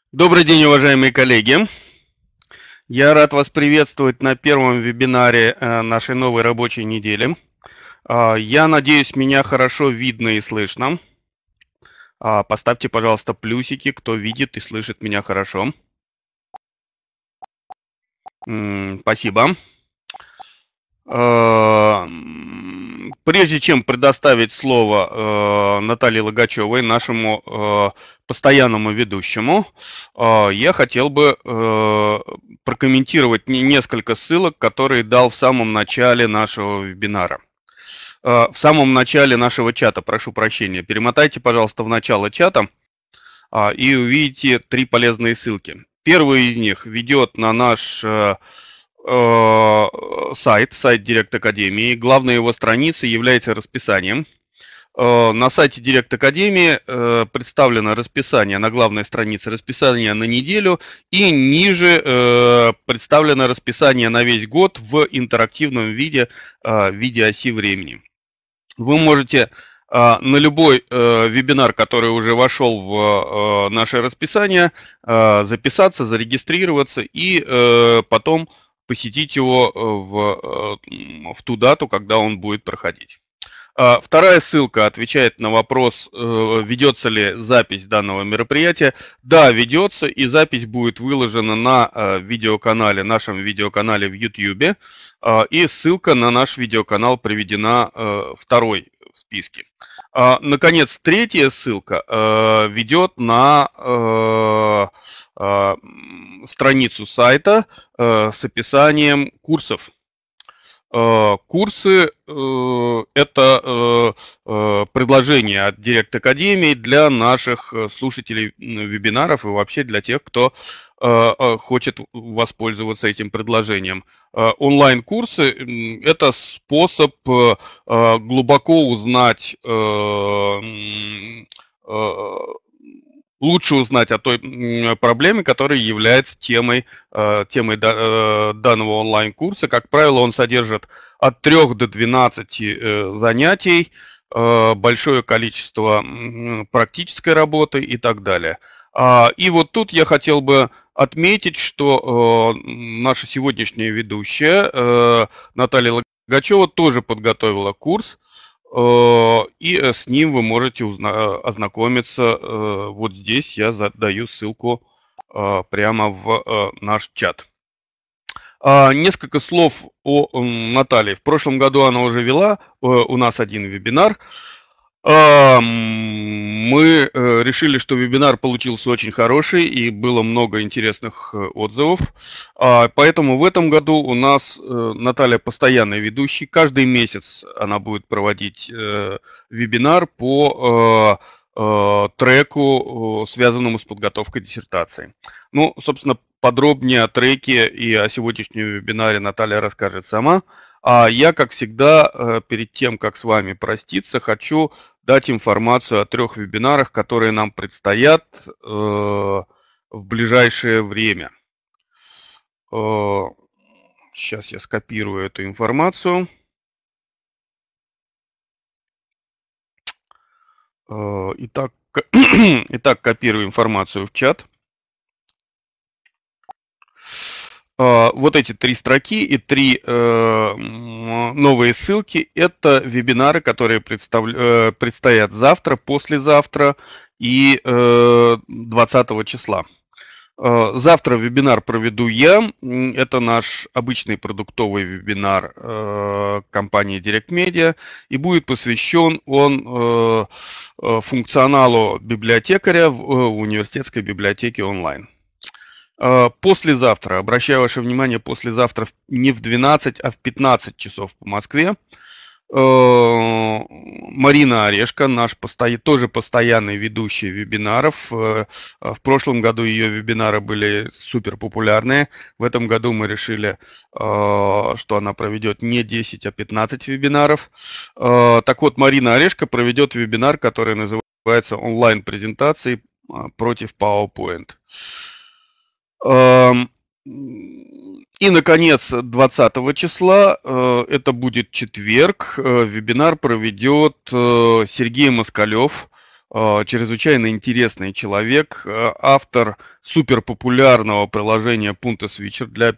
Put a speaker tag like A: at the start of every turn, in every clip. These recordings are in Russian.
A: Добрый день, уважаемые коллеги! Я рад вас приветствовать на первом вебинаре нашей новой рабочей недели. Я надеюсь, меня хорошо видно и слышно. Поставьте, пожалуйста, плюсики, кто видит и слышит меня хорошо. Спасибо. Прежде чем предоставить слово Наталье Логачевой, нашему постоянному ведущему, я хотел бы прокомментировать несколько ссылок, которые дал в самом начале нашего вебинара. В самом начале нашего чата, прошу прощения. Перемотайте, пожалуйста, в начало чата и увидите 3 полезные ссылки. Первая из них ведет на наш сайт Директ Академии. Главной его страницей является расписанием. На сайте Директ Академии представлено расписание на главной странице, расписание на неделю, и ниже представлено расписание на весь год в интерактивном виде, в виде оси времени. Вы можете на любой вебинар, который уже вошел в наше расписание, записаться, зарегистрироваться и потом посетить его в ту дату, когда он будет проходить. Вторая ссылка отвечает на вопрос, ведется ли запись данного мероприятия. Да, ведется, и запись будет выложена на видеоканале, нашем видеоканале в YouTube, и ссылка на наш видеоканал приведена второй в списке. Наконец, третья ссылка ведет на страницу сайта с описанием курсов. Курсы – это предложение от Директ Академии для наших слушателей вебинаров и вообще для тех, кто хочет воспользоваться этим предложением. Онлайн-курсы – это способ глубоко узнать, лучше узнать о той проблеме, которая является темой данного онлайн-курса. Как правило, он содержит от 3 до 12 занятий, большое количество практической работы и так далее. И вот тут я хотел бы отметить, что наша сегодняшняя ведущая Наталья Логачева тоже подготовила курс, и с ним вы можете ознакомиться. Вот здесь я даю ссылку прямо в наш чат. Несколько слов о Наталье. В прошлом году она уже вела у нас один вебинар. Мы решили, что вебинар получился очень хороший и было много интересных отзывов. Поэтому в этом году у нас Наталья постоянный ведущий. Каждый месяц она будет проводить вебинар по треку, связанному с подготовкой диссертации. Ну, собственно, подробнее о треке и о сегодняшнем вебинаре Наталья расскажет сама. А я, как всегда, перед тем, как с вами проститься, хочу дать информацию о 3 вебинарах, которые нам предстоят в ближайшее время. Сейчас я скопирую эту информацию. Итак, копирую информацию в чат. Вот эти 3 строки и 3 новые ссылки – это вебинары, которые предстоят завтра, послезавтра и 20 числа. Завтра вебинар проведу я. Это наш обычный продуктовый вебинар компании Direct Media. И будет посвящен он функционалу библиотекаря в университетской библиотеке онлайн. Послезавтра, обращаю ваше внимание, послезавтра не в 12, а в 15 часов по Москве, Марина Орешко, наш тоже постоянный ведущий вебинаров. В прошлом году ее вебинары были супер популярные. В этом году мы решили, что она проведет не 10, а 15 вебинаров. Так вот, Марина Орешко проведет вебинар, который называется «Онлайн-презентации против PowerPoint». И, наконец, 20 числа, это будет четверг, вебинар проведет Сергей Москалев. чрезвычайно интересный человек, автор суперпопулярного приложения Punto Switcher для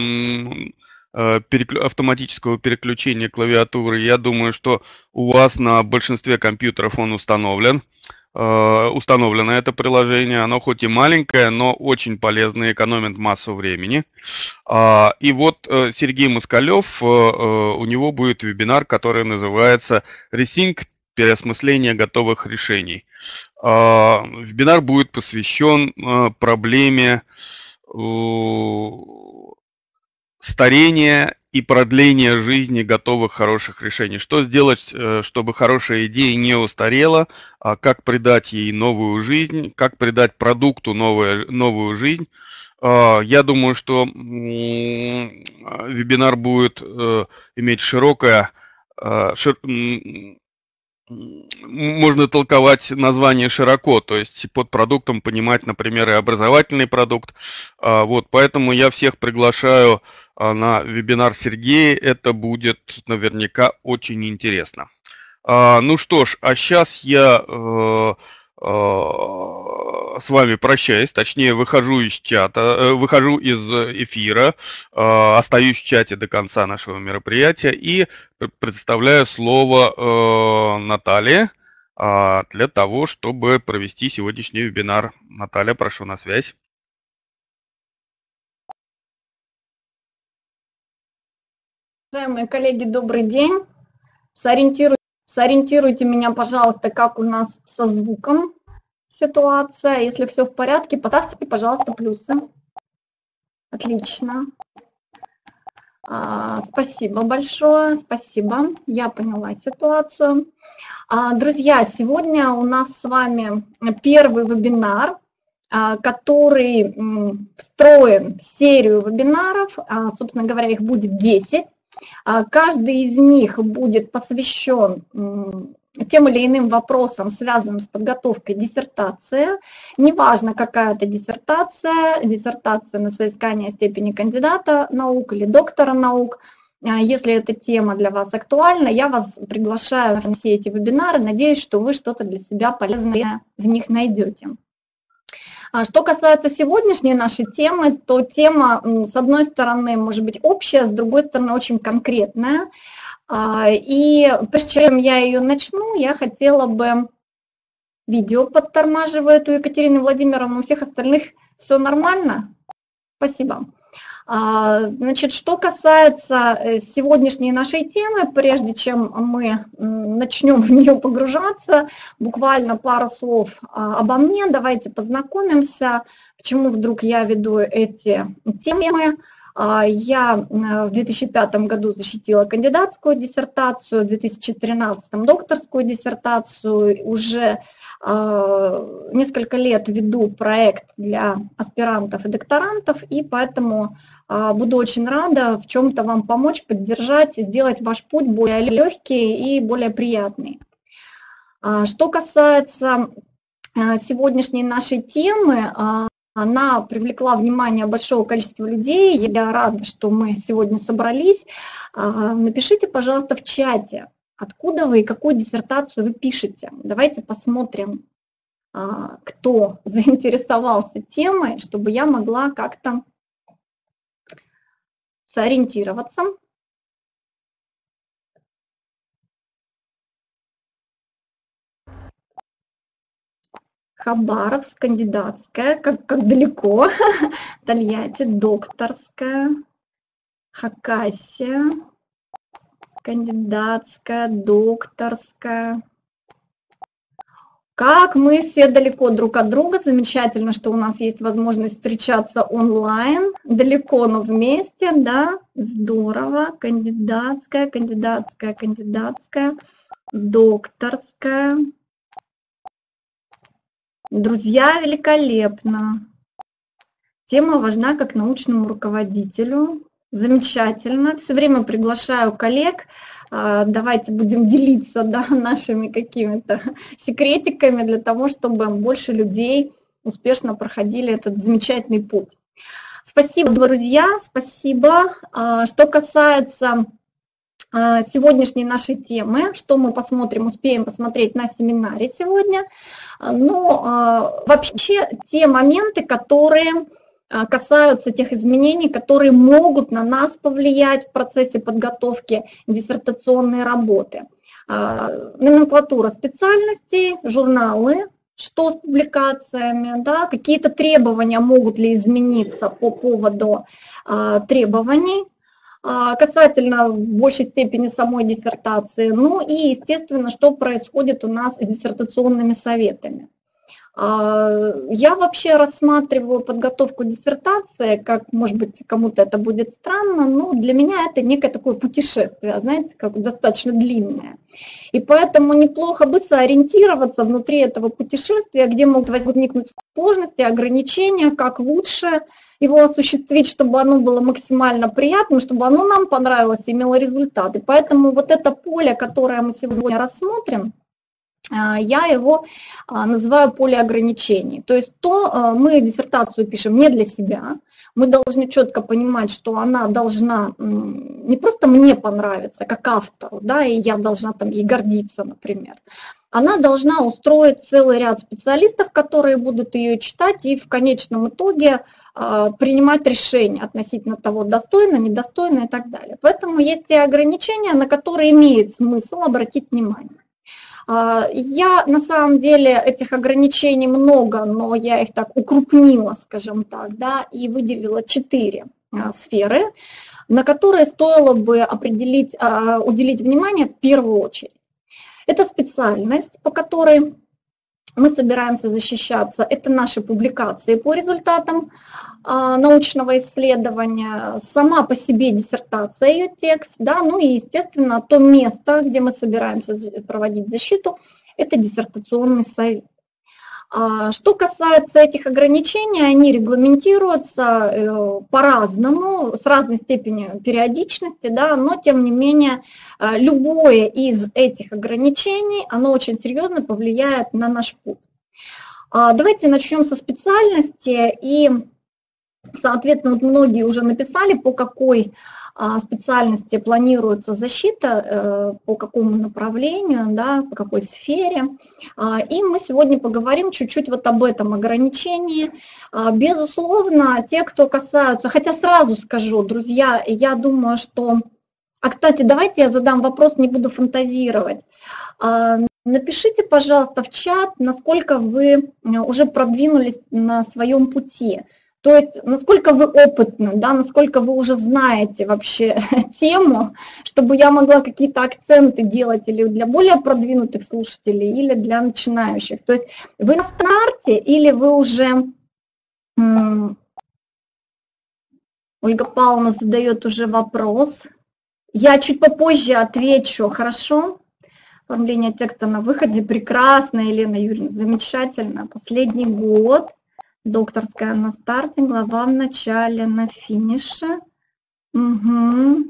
A: автоматического переключения клавиатуры. Я думаю, что у вас на большинстве компьютеров он установлено это приложение. Оно хоть и маленькое, но очень полезное, экономит массу времени. И вот Сергей Москалев, у него будет вебинар, который называется «Rethink. Переосмысление готовых решений». Вебинар будет посвящен проблеме старения и продления жизни готовых хороших решений. Что сделать, чтобы хорошая идея не устарела, как придать ей новую жизнь, как придать продукту новую жизнь. Я думаю, что вебинар будет иметь можно толковать название широко, то есть под продуктом понимать, например, и образовательный продукт. Вот, поэтому я всех приглашаю на вебинар Сергея, это будет наверняка очень интересно. Ну что ж, а сейчас я с вами прощаюсь, точнее выхожу из чата, выхожу из эфира, остаюсь в чате до конца нашего мероприятия и предоставляю слово Наталье для того, чтобы провести сегодняшний вебинар. Наталья, прошу на связь.
B: Уважаемые коллеги, добрый день. Сориентируйте меня, пожалуйста, как у нас со звуком ситуация. Если все в порядке, поставьте, пожалуйста, плюсы. Отлично. Спасибо большое, спасибо. Я поняла ситуацию. Друзья, сегодня у нас с вами первый вебинар, который встроен в серию вебинаров. Собственно говоря, их будет 10. Каждый из них будет посвящен тем или иным вопросам, связанным с подготовкой диссертации. Неважно, какая это диссертация на соискание степени кандидата наук или доктора наук. Если эта тема для вас актуальна, я вас приглашаю на все эти вебинары. Надеюсь, что вы что-то для себя полезное в них найдете. Что касается сегодняшней нашей темы, то тема, с одной стороны, может быть общая, с другой стороны, очень конкретная. И прежде чем я ее начну, я хотела бы... Видео подтормаживает у Екатерины Владимировны, у всех остальных все нормально? Спасибо. Значит, что касается сегодняшней нашей темы, прежде чем мы начнем в нее погружаться, буквально пару слов обо мне, давайте познакомимся, почему вдруг я веду эти темы. Я в 2005 году защитила кандидатскую диссертацию, в 2013 докторскую диссертацию, уже несколько лет веду проект для аспирантов и докторантов, и поэтому буду очень рада в чем-то вам помочь, поддержать, сделать ваш путь более легкий и более приятный. Что касается сегодняшней нашей темы, она привлекла внимание большого количества людей. Я рада, что мы сегодня собрались. Напишите, пожалуйста, в чате, откуда вы и какую диссертацию вы пишете. Давайте посмотрим, кто заинтересовался темой, чтобы я могла как-то сориентироваться. Хабаровск, кандидатская, как далеко, Тольятти, докторская, Хакасия, кандидатская, докторская. Как мы все далеко друг от друга, замечательно, что у нас есть возможность встречаться онлайн, далеко, но вместе, да, здорово, кандидатская, кандидатская, кандидатская, докторская. Друзья, великолепно. Тема важна как научному руководителю. Замечательно. Все время приглашаю коллег. Давайте будем делиться, да, нашими какими-то секретиками для того, чтобы больше людей успешно проходили этот замечательный путь. Спасибо, друзья, спасибо. Что касается сегодняшней нашей темы, что мы посмотрим, успеем посмотреть на семинаре сегодня. Но вообще те моменты, которые касаются тех изменений, которые могут на нас повлиять в процессе подготовки диссертационной работы. Номенклатура специальностей, журналы, что с публикациями, да, какие-то требования могут ли измениться по поводу требований, касательно в большей степени самой диссертации, ну и, естественно, что происходит у нас с диссертационными советами. Я вообще рассматриваю подготовку диссертации, как, может быть, кому-то это будет странно, но для меня это некое такое путешествие, знаете, как достаточно длинное. И поэтому неплохо бы сориентироваться внутри этого путешествия, где могут возникнуть сложности, ограничения, как лучше его осуществить, чтобы оно было максимально приятным, чтобы оно нам понравилось и имело результаты. Поэтому вот это поле, которое мы сегодня рассмотрим, я его называю поле ограничений. То есть мы диссертацию пишем не для себя, мы должны четко понимать, что она должна не просто мне понравиться как автору, да, и я должна там ей гордиться, например. Она должна устроить целый ряд специалистов, которые будут ее читать и в конечном итоге принимать решения относительно того, достойно, недостойно и так далее. Поэтому есть и ограничения, на которые имеет смысл обратить внимание. Я на самом деле этих ограничений много, но я их так укрупнила, скажем так, да, и выделила 4 сферы, на которые стоило бы уделить внимание в первую очередь. Это специальность, по которой мы собираемся защищаться, это наши публикации по результатам научного исследования, сама по себе диссертация, ее текст, да, ну и, естественно, то место, где мы собираемся проводить защиту, это диссертационный совет. Что касается этих ограничений, они регламентируются по-разному, с разной степенью периодичности, да, но тем не менее любое из этих ограничений, оно очень серьезно повлияет на наш путь. Давайте начнем со специальности, и, соответственно, вот многие уже написали, по какой специальности планируется защита, по какому направлению, да, по какой сфере. И мы сегодня поговорим чуть-чуть вот об этом ограничении. Безусловно, те, кто касаются, хотя сразу скажу, друзья, я думаю, что... кстати, давайте я задам вопрос, не буду фантазировать. Напишите, пожалуйста, в чат, насколько вы уже продвинулись на своем пути. То есть, насколько вы опытны, да, насколько вы уже знаете вообще тему, чтобы я могла какие-то акценты делать или для более продвинутых слушателей, или для начинающих. То есть вы на старте или вы уже... Ольга Павловна задает уже вопрос. Я чуть попозже отвечу, хорошо? Оформление текста на выходе прекрасно, Елена Юрьевна, замечательно. Последний год. Докторская на старте, глава в начале, на финише. Угу.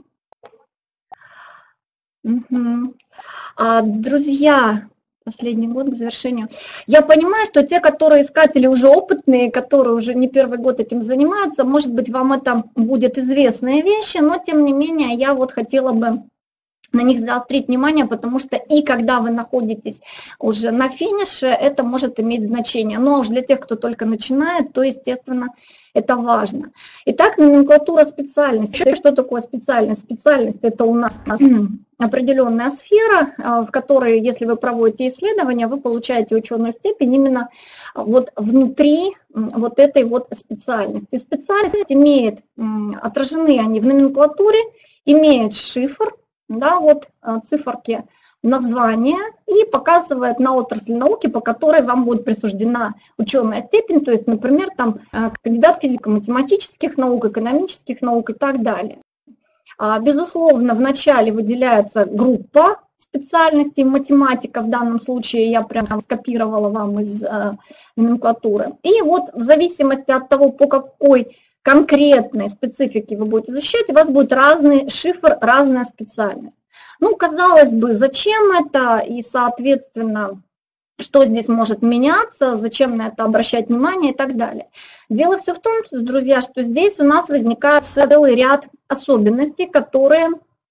B: Угу. Друзья, последний год к завершению. Я понимаю, что те, которые искатели уже опытные, которые уже не первый год этим занимаются, может быть, вам это будет известные вещи, но тем не менее я вот хотела бы на них заострить внимание, потому что и когда вы находитесь уже на финише, это может иметь значение. Но уж для тех, кто только начинает, то, естественно, это важно. Итак, номенклатура специальности. Что такое специальность? Специальность – это у нас определенная сфера, в которой, если вы проводите исследования, вы получаете ученую степень именно вот внутри вот этой вот специальности. Специальность имеет, отражены они в номенклатуре, имеет шифр, да, вот циферки названия и показывает на отрасль науки, по которой вам будет присуждена ученая степень, то есть, например, там кандидат физико-математических наук, экономических наук и так далее. Безусловно, вначале выделяется группа специальностей, математика, в данном случае я прям скопировала вам из номенклатуры. И вот в зависимости от того, по какой конкретной специфики вы будете защищать, у вас будет разный шифр, разная специальность. Ну, казалось бы, зачем это и, соответственно, что здесь может меняться, зачем на это обращать внимание и так далее. Дело все в том, друзья, что здесь у нас возникает целый ряд особенностей, которые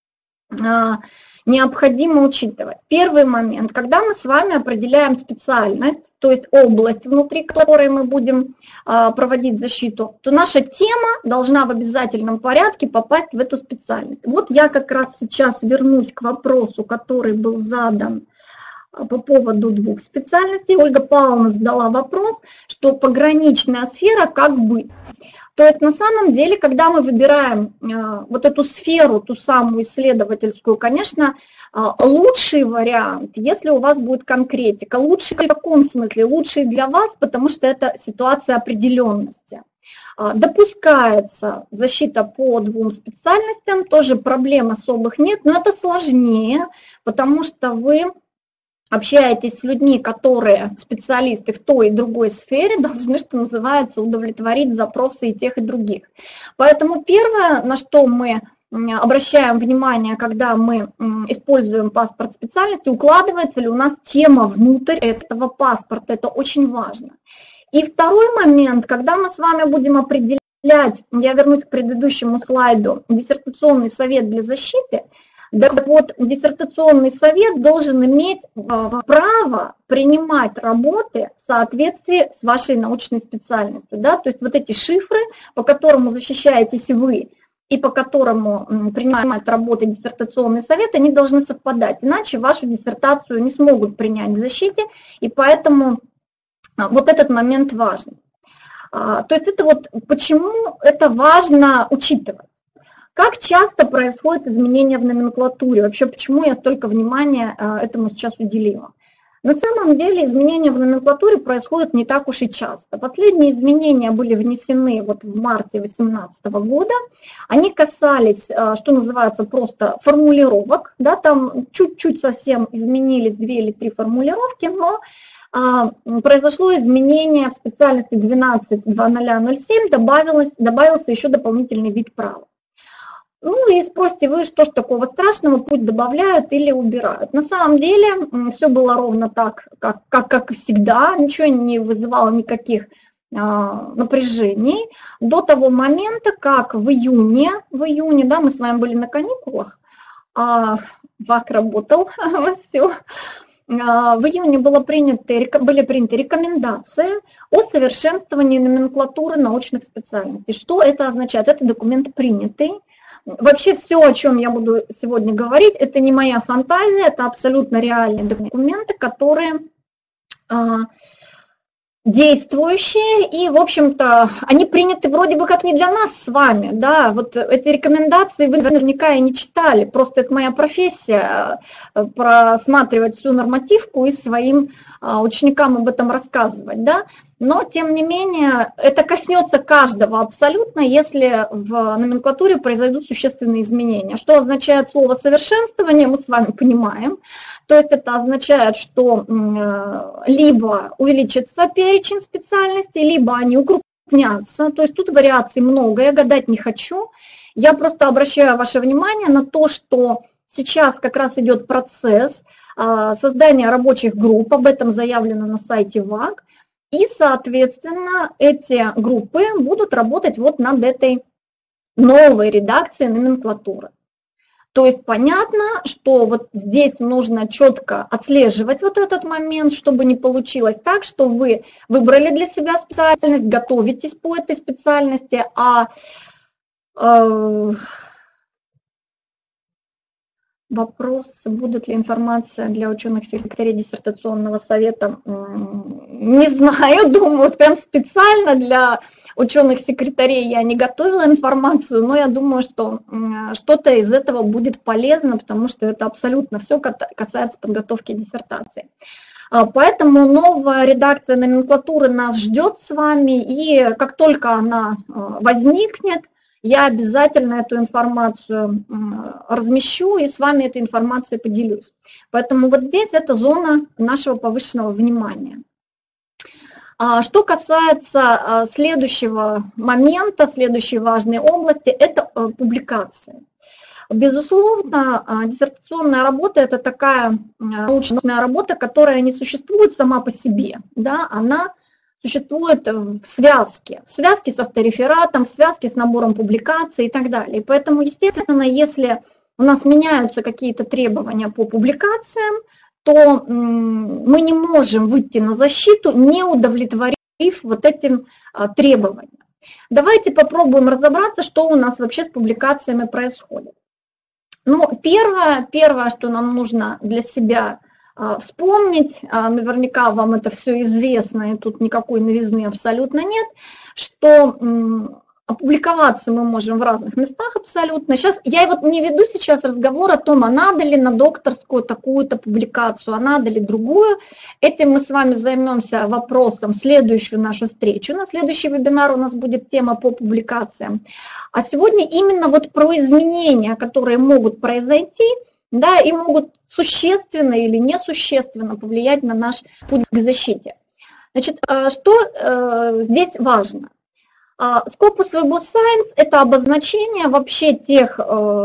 B: необходимо учитывать. Первый момент, когда мы с вами определяем специальность, то есть область, внутри которой мы будем проводить защиту, то наша тема должна в обязательном порядке попасть в эту специальность. Вот я как раз сейчас вернусь к вопросу, который был задан по поводу двух специальностей. Ольга Павловна задала вопрос, что пограничная сфера как быть. То есть на самом деле, когда мы выбираем вот эту сферу, ту самую исследовательскую, конечно, лучший вариант, если у вас будет конкретика. Лучший в каком смысле? Лучший для вас, потому что это ситуация определенности. Допускается защита по двум специальностям, тоже проблем особых нет, но это сложнее, потому что вы общаетесь с людьми, которые специалисты в той и другой сфере, должны, что называется, удовлетворить запросы и тех, и других. Поэтому первое, на что мы обращаем внимание, когда мы используем паспорт специальности, укладывается ли у нас тема внутрь этого паспорта, это очень важно. И второй момент, когда мы с вами будем определять, я вернусь к предыдущему слайду, диссертационный совет для защиты. Так вот, диссертационный совет должен иметь право принимать работы в соответствии с вашей научной специальностью. Да? То есть вот эти шифры, по которому защищаетесь вы и по которому принимает работы диссертационный совет, они должны совпадать, иначе вашу диссертацию не смогут принять к защите, и поэтому вот этот момент важен. То есть это вот почему это важно учитывать. Как часто происходит изменения в номенклатуре? Вообще, почему я столько внимания этому сейчас уделила? На самом деле изменения в номенклатуре происходят не так уж и часто. Последние изменения были внесены вот в марте 2018 года. Они касались, что называется, просто формулировок. Да, там чуть-чуть совсем изменились 2 или 3 формулировки, но произошло изменение в специальности 12.0007, добавился еще дополнительный вид права. Ну и спросите вы, что ж такого страшного, пусть добавляют или убирают. На самом деле все было ровно так, как и всегда, ничего не вызывало никаких напряжений до того момента, как в июне, да, мы с вами были на каникулах, ВАК работал вовсю. В июне были приняты рекомендации о совершенствовании номенклатуры научных специальностей. Что это означает? Это документ принятый. Вообще все, о чем я буду сегодня говорить, это не моя фантазия, это абсолютно реальные документы, которые действующие, и, в общем-то, они приняты вроде бы как не для нас с вами, да, вот эти рекомендации вы наверняка и не читали, просто это моя профессия, просматривать всю нормативку и своим ученикам об этом рассказывать, да, но, тем не менее, это коснется каждого абсолютно, если в номенклатуре произойдут существенные изменения. Что означает слово «совершенствование», мы с вами понимаем. То есть это означает, что либо увеличится перечень специальностей, либо они укрупнятся. То есть тут вариаций много, я гадать не хочу. Я просто обращаю ваше внимание на то, что сейчас как раз идет процесс создания рабочих групп, об этом заявлено на сайте ВАК. И, соответственно, эти группы будут работать вот над этой новой редакцией номенклатуры. То есть понятно, что вот здесь нужно четко отслеживать вот этот момент, чтобы не получилось так, что вы выбрали для себя специальность, готовитесь по этой специальности, вопрос, будут ли информация для ученых-секретарей диссертационного совета, не знаю, думаю, вот прям специально для ученых-секретарей я не готовила информацию, но я думаю, что что-то из этого будет полезно, потому что это абсолютно все касается подготовки диссертации. Поэтому новая редакция номенклатуры нас ждет с вами, и как только она возникнет, я обязательно эту информацию размещу и с вами этой информацией поделюсь. Поэтому вот здесь это зона нашего повышенного внимания. Что касается следующего момента, следующей важной области, это публикации. Безусловно, диссертационная работа – это такая научная работа, которая не существует сама по себе, да, она существует в связке с авторефератом, в связке с набором публикаций и так далее. Поэтому, естественно, если у нас меняются какие-то требования по публикациям, то мы не можем выйти на защиту, не удовлетворив вот этим требованиям. Давайте попробуем разобраться, что у нас вообще с публикациями происходит. Ну, первое, что нам нужно для себя вспомнить, наверняка вам это все известно, и тут никакой новизны абсолютно нет, что опубликоваться мы можем в разных местах абсолютно. Сейчас я вот не веду сейчас разговор о том, а надо ли на докторскую такую-то публикацию, а надо ли другую. Этим мы с вами займемся вопросом в следующую нашу встречу. На следующий вебинар у нас будет тема по публикациям. А сегодня именно вот про изменения, которые могут произойти, да, и могут существенно или несущественно повлиять на наш путь к защите. Значит, что здесь важно? Scopus Web of Science – это обозначение вообще тех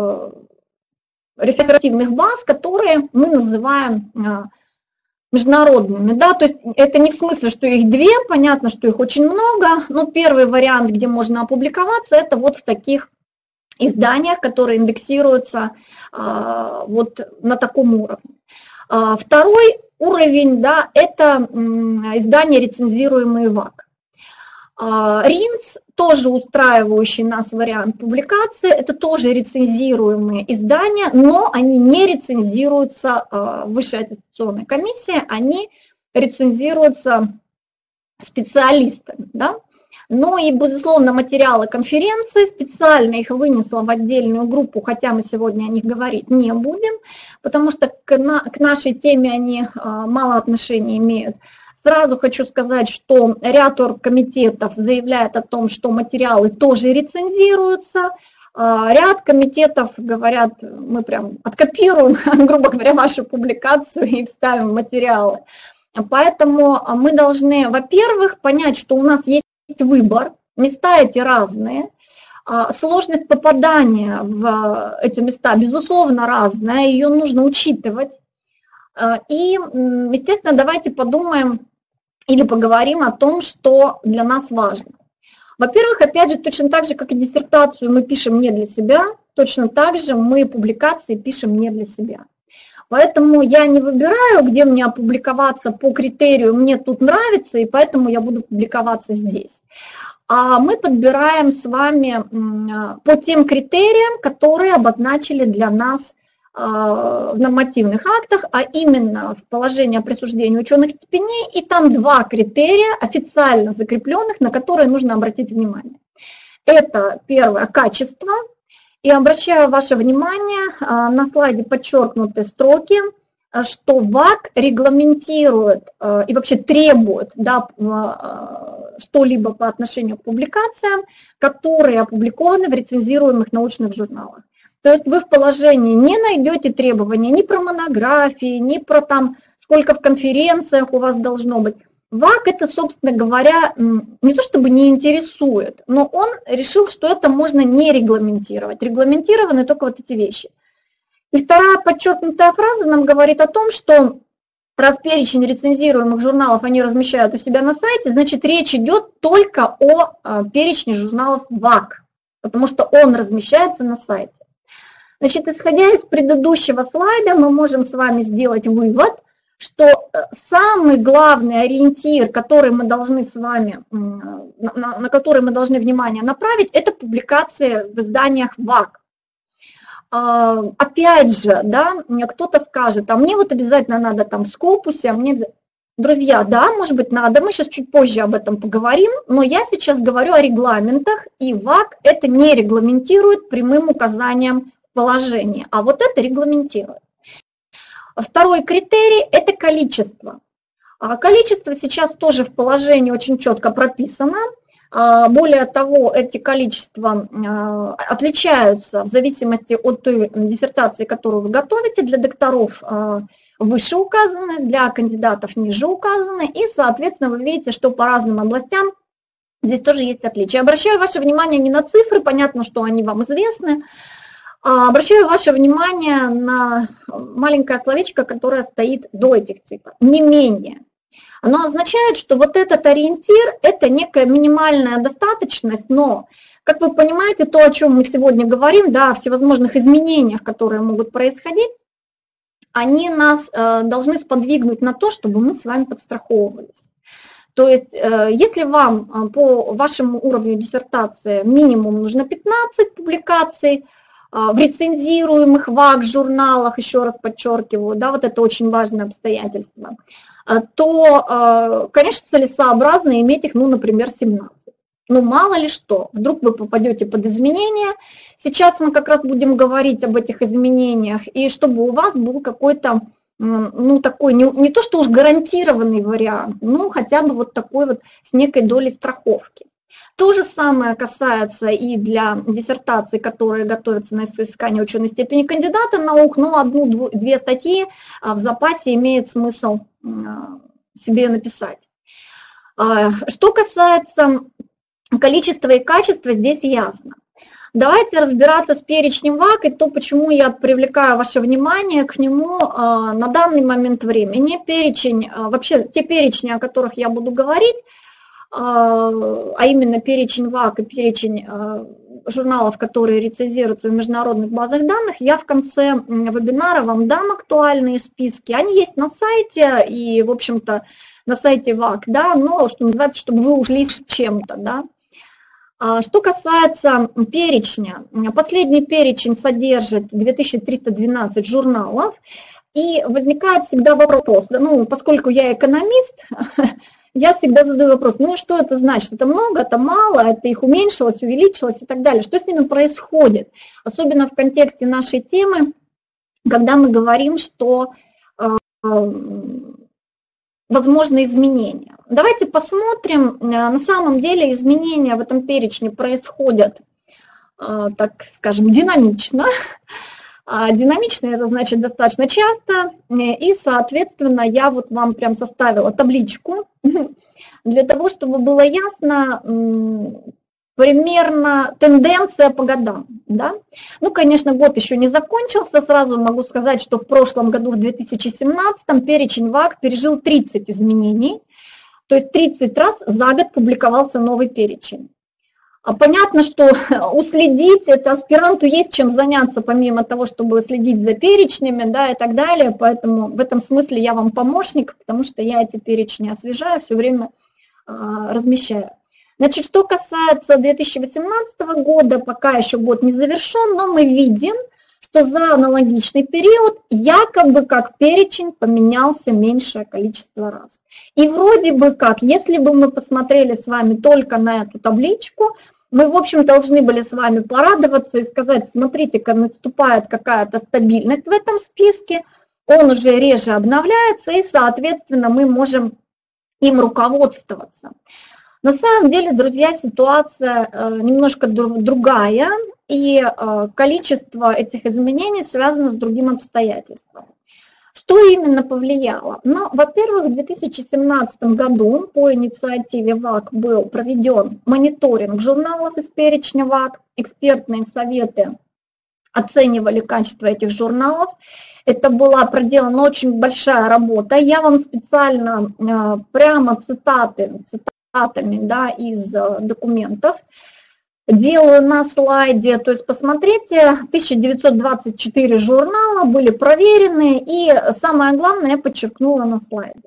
B: реферативных баз, которые мы называем международными. Да? То есть это не в смысле, что их две, понятно, что их очень много, но первый вариант, где можно опубликоваться, это вот в таких изданиях, которые индексируются вот на таком уровне. Второй уровень, да, это издания, рецензируемые ВАК. РИНС, тоже устраивающий нас вариант публикации, это тоже рецензируемые издания, но они не рецензируются Высшей аттестационной комиссией, они рецензируются специалистами. Да? Но и, безусловно, материалы конференции, специально их вынесла в отдельную группу, хотя мы сегодня о них говорить не будем, потому что к нашей теме они мало отношения имеют. Сразу хочу сказать, что ряд оргкомитетов заявляет о том, что материалы тоже рецензируются. Ряд комитетов говорят, мы прям откопируем, грубо говоря, вашу публикацию и вставим материалы. Поэтому мы должны, во-первых, понять, что у нас есть выбор, места эти разные. Сложность попадания в эти места, безусловно, разная, ее нужно учитывать. И, естественно, давайте подумаем или поговорим о том, что для нас важно. Во-первых, опять же, точно так же, как и диссертацию мы пишем не для себя, точно так же мы публикации пишем не для себя. Поэтому я не выбираю, где мне опубликоваться по критерию «мне тут нравится», и поэтому я буду публиковаться здесь. А мы подбираем с вами по тем критериям, которые обозначили для нас в нормативных актах, а именно в положении о присуждении ученых степеней, и там два критерия, официально закрепленных, на которые нужно обратить внимание. Это первое – качество, и обращаю ваше внимание, на слайде подчеркнуты строки, что ВАК регламентирует и вообще требует, да, что-либо по отношению к публикациям, которые опубликованы в рецензируемых научных журналах. То есть вы в положении не найдете требования ни про монографии, ни про там, сколько в конференциях у вас должно быть. ВАК это, собственно говоря, не то чтобы не интересует, но он решил, что это можно не регламентировать. Регламентированы только вот эти вещи. И вторая подчеркнутая фраза нам говорит о том, что раз перечень рецензируемых журналов они размещают у себя на сайте, значит речь идет только о перечне журналов ВАК, потому что он размещается на сайте. Значит, исходя из предыдущего слайда, мы можем с вами сделать вывод, что самый главный ориентир, который мы должны с вами, на который мы должны внимание направить, это публикации в изданиях ВАК. Опять же, да, кто-то скажет, а мне вот обязательно надо там в Scopus, а мне... Друзья, да, может быть, надо, мы сейчас чуть позже об этом поговорим, но я сейчас говорю о регламентах, и ВАК это не регламентирует прямым указанием в положении, а вот это регламентирует. Второй критерий – это количество. Количество сейчас тоже в положении очень четко прописано. Более того, эти количества отличаются в зависимости от той диссертации, которую вы готовите. Для докторов выше указаны, для кандидатов ниже указаны. И, соответственно, вы видите, что по разным областям здесь тоже есть отличия. Обращаю ваше внимание не на цифры, понятно, что они вам известны. Обращаю ваше внимание на маленькое словечко, которое стоит до этих цифр. Не менее. Оно означает, что вот этот ориентир – это некая минимальная достаточность, но Как вы понимаете, то, о чем мы сегодня говорим, да, о всевозможных изменениях, которые могут происходить, они нас должны сподвигнуть на то, чтобы мы с вами подстраховывались. То есть, если вам по вашему уровню диссертации минимум нужно 15 публикаций в рецензируемых ВАК журналах, еще раз подчеркиваю, да, вот это очень важное обстоятельство, то, конечно, целесообразно иметь их, ну, например, 17. Но мало ли что, вдруг вы попадете под изменения. Сейчас мы как раз будем говорить об этих изменениях, и чтобы у вас был какой-то, ну, такой, не то что уж гарантированный вариант, но хотя бы вот такой вот с некой долей страховки. То же самое касается и для диссертаций, которые готовятся на соискание ученой степени кандидата наук, но одну-две статьи в запасе имеет смысл себе написать. Что касается количества и качества, здесь ясно. Давайте разбираться с перечнем ВАК и то, почему я привлекаю ваше внимание к нему на данный момент времени. Перечень, вообще те перечни, о которых я буду говорить, а именно перечень ВАК и перечень журналов, которые рецензируются в международных базах данных, я в конце вебинара вам дам актуальные списки. Они есть на сайте и, в общем-то, на сайте ВАК, да, но, что называется, чтобы вы ушли с чем-то, да. Что касается перечня, последний перечень содержит 2312 журналов, и возникает всегда вопрос, ну, поскольку я экономист, я всегда задаю вопрос, ну, что это значит? Это много, это мало, это их уменьшилось, увеличилось и так далее. Что с ними происходит? Особенно в контексте нашей темы, когда мы говорим, что возможны изменения. Давайте посмотрим, на самом деле изменения в этом перечне происходят, так скажем, динамично. Динамично это значит достаточно часто, и, соответственно, я вот вам прям составила табличку для того, чтобы было ясно примерно тенденция по годам. Да? Ну, конечно, год еще не закончился, сразу могу сказать, что в прошлом году, в 2017, перечень ВАК пережил 30 изменений, то есть 30 раз за год публиковался новый перечень. Понятно, что уследить, это аспиранту есть чем заняться, помимо того, чтобы следить за перечнями, да, и так далее, поэтому в этом смысле я вам помощник, потому что я эти перечни освежаю, все время размещаю. Значит, что касается 2018 года, пока еще год не завершен, но мы видим, что за аналогичный период якобы как перечень поменялся меньшее количество раз. И вроде бы как, если бы мы посмотрели с вами только на эту табличку, мы, в общем, должны были с вами порадоваться и сказать, смотрите-ка, наступает какая-то стабильность в этом списке, он уже реже обновляется, и, соответственно, мы можем им руководствоваться. На самом деле, друзья, ситуация немножко другая, и количество этих изменений связано с другим обстоятельством. Что именно повлияло? Ну, во-первых, в 2017 году по инициативе ВАК был проведен мониторинг журналов из перечня ВАК, экспертные советы оценивали качество этих журналов. Это была проделана очень большая работа. Я вам специально прямо цитатами, да, из документов делаю на слайде. То есть посмотрите, 1924 журнала были проверены, и самое главное я подчеркнула на слайде.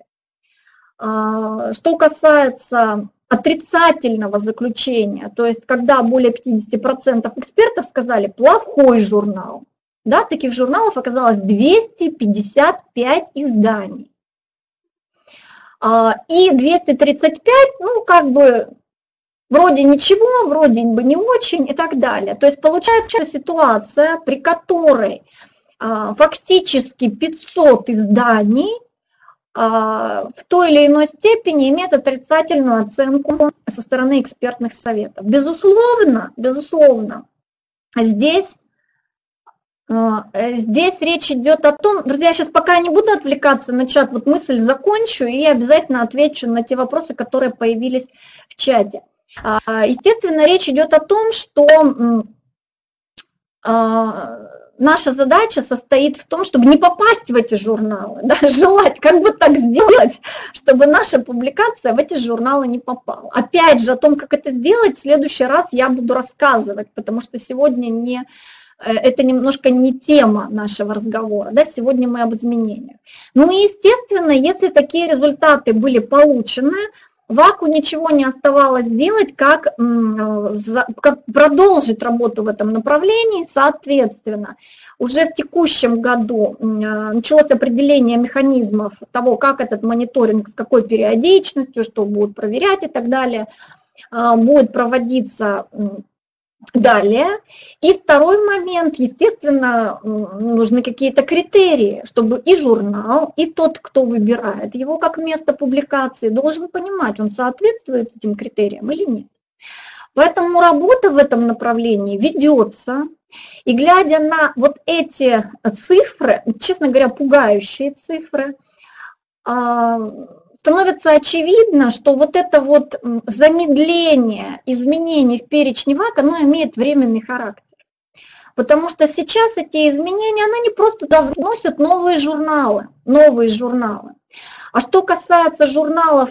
B: Что касается отрицательного заключения, то есть когда более 50% экспертов сказали «плохой журнал», да, таких журналов оказалось 255 изданий. И 235, ну, как бы, вроде ничего, вроде бы не очень и так далее. То есть получается ситуация, при которой фактически 500 изданий в той или иной степени имеют отрицательную оценку со стороны экспертных советов. Безусловно, здесь речь идет о том, друзья, я сейчас пока не буду отвлекаться на чат, вот мысль закончу и обязательно отвечу на те вопросы, которые появились в чате. Естественно, речь идет о том, что наша задача состоит в том, чтобы не попасть в эти журналы, да, желать, как бы так сделать, чтобы наша публикация в эти журналы не попала. Опять же, о том, как это сделать, в следующий раз я буду рассказывать, потому что сегодня это немножко не тема нашего разговора, да, сегодня мы об изменениях. Ну и, естественно, если такие результаты были получены, ВАКу ничего не оставалось делать, как продолжить работу в этом направлении. Соответственно, уже в текущем году началось определение механизмов того, как этот мониторинг, с какой периодичностью, что будут проверять и так далее, будет проводиться далее. И второй момент, естественно, нужны какие-то критерии, чтобы и журнал, и тот, кто выбирает его как место публикации, должен понимать, он соответствует этим критериям или нет. Поэтому работа в этом направлении ведется. И глядя на вот эти цифры, честно говоря, пугающие цифры, становится очевидно, что вот это вот замедление изменений в перечне ВАК, оно имеет временный характер. Потому что сейчас эти изменения, они не просто вносят новые журналы. А что касается журналов,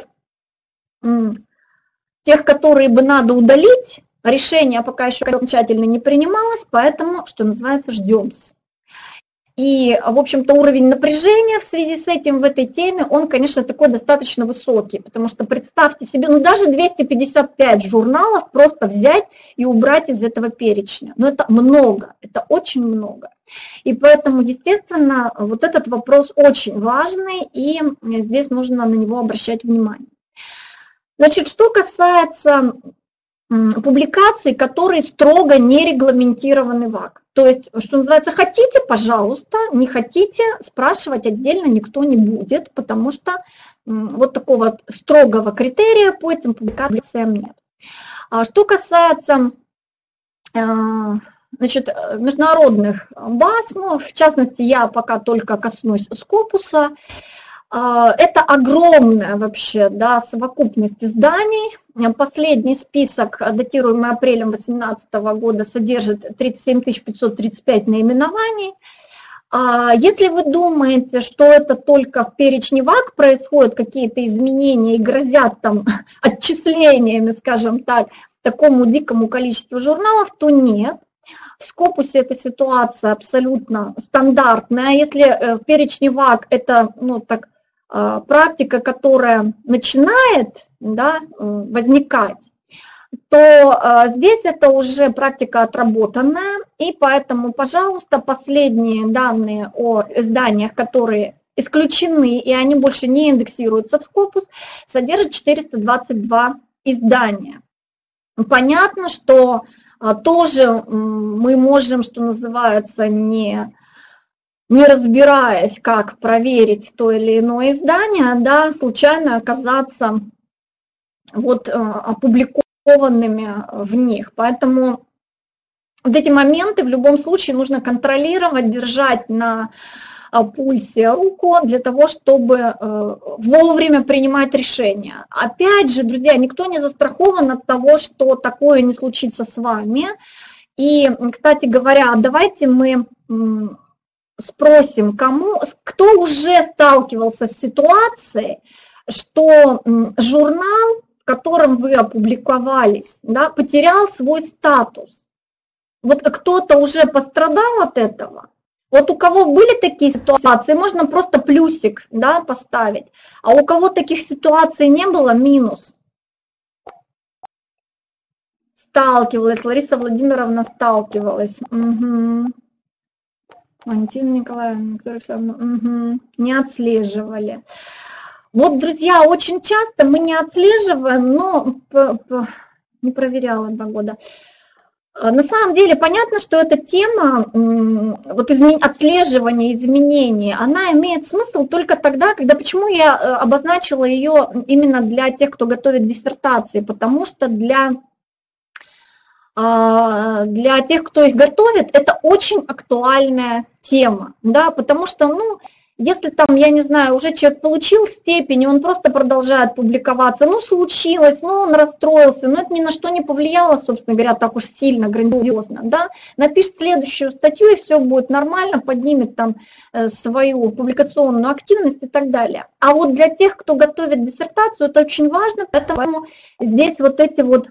B: тех, которые бы надо удалить, решение пока еще окончательно не принималось, поэтому, что называется, ждем-с. И, в общем-то, уровень напряжения в связи с этим в этой теме, он, конечно, такой достаточно высокий, потому что представьте себе, ну даже 255 журналов просто взять и убрать из этого перечня. Но это много, это очень много. И поэтому, естественно, вот этот вопрос очень важный, и здесь нужно на него обращать внимание. Значит, что касается публикаций, которые строго не регламентированы ВАК. То есть, что называется, хотите, пожалуйста, не хотите, спрашивать отдельно никто не будет, потому что вот такого строгого критерия по этим публикациям нет. А что касается значит, международных баз, ну, в частности, я пока только коснусь Scopus. Это огромная вообще, да, совокупность изданий. Последний список, датируемый апрелем 2018 года, содержит 37 535 наименований. Если вы думаете, что это только в перечне ВАК происходят какие-то изменения и грозят там отчислениями, скажем так, такому дикому количеству журналов, то нет. В Scopus эта ситуация абсолютно стандартная. Если в перечне ВАК это, ну, так, практика, которая начинает, да, возникать, то здесь это уже практика отработанная, и поэтому, пожалуйста, последние данные о изданиях, которые исключены, и они больше не индексируются в Scopus, содержат 422 издания. Понятно, что тоже мы можем, что называется, не разбираясь, как проверить то или иное издание, да, случайно оказаться вот опубликованными в них. Поэтому вот эти моменты в любом случае нужно контролировать, держать на пульсе руку для того, чтобы вовремя принимать решения. Опять же, друзья, никто не застрахован от того, что такое не случится с вами. И, кстати говоря, давайте мы спросим, кто уже сталкивался с ситуацией, что журнал, в котором вы опубликовались, да, потерял свой статус. Вот кто-то уже пострадал от этого. Вот у кого были такие ситуации, можно просто плюсик, да, поставить, а у кого таких ситуаций не было, минус. Сталкивалась, Лариса Владимировна сталкивалась. Угу. Валентина Николаевна, не отслеживали. Вот, друзья, очень часто мы не отслеживаем, но не проверяла 2 года. На самом деле понятно, что эта тема вот отслеживания изменений, она имеет смысл только тогда, когда, почему я обозначила ее именно для тех, кто готовит диссертации, потому что для тех, кто их готовит, это очень актуальная тема, да, потому что, ну, Если там, я не знаю, уже человек получил степень, и он просто продолжает публиковаться, ну, случилось, ну, он расстроился, но это ни на что не повлияло, собственно говоря, так уж сильно, грандиозно, да, напишет следующую статью, и все будет нормально, поднимет там свою публикационную активность и так далее. А вот для тех, кто готовит диссертацию, это очень важно, поэтому здесь вот эти вот,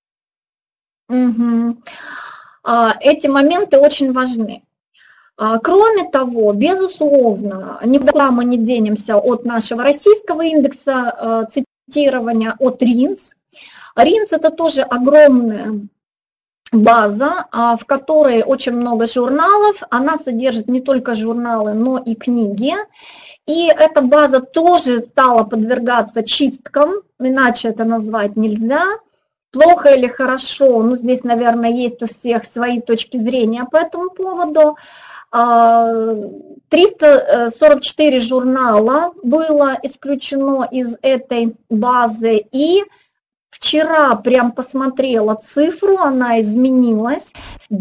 B: эти моменты очень важны. Кроме того, безусловно, никуда мы не денемся от нашего российского индекса цитирования, от РИНС. РИНС – это тоже огромная база, в которой очень много журналов. Она содержит не только журналы, но и книги. И эта база тоже стала подвергаться чисткам, иначе это назвать нельзя. Плохо или хорошо, ну здесь, наверное, есть у всех свои точки зрения по этому поводу. 344 журнала было исключено из этой базы, и вчера прям посмотрела цифру, она изменилась,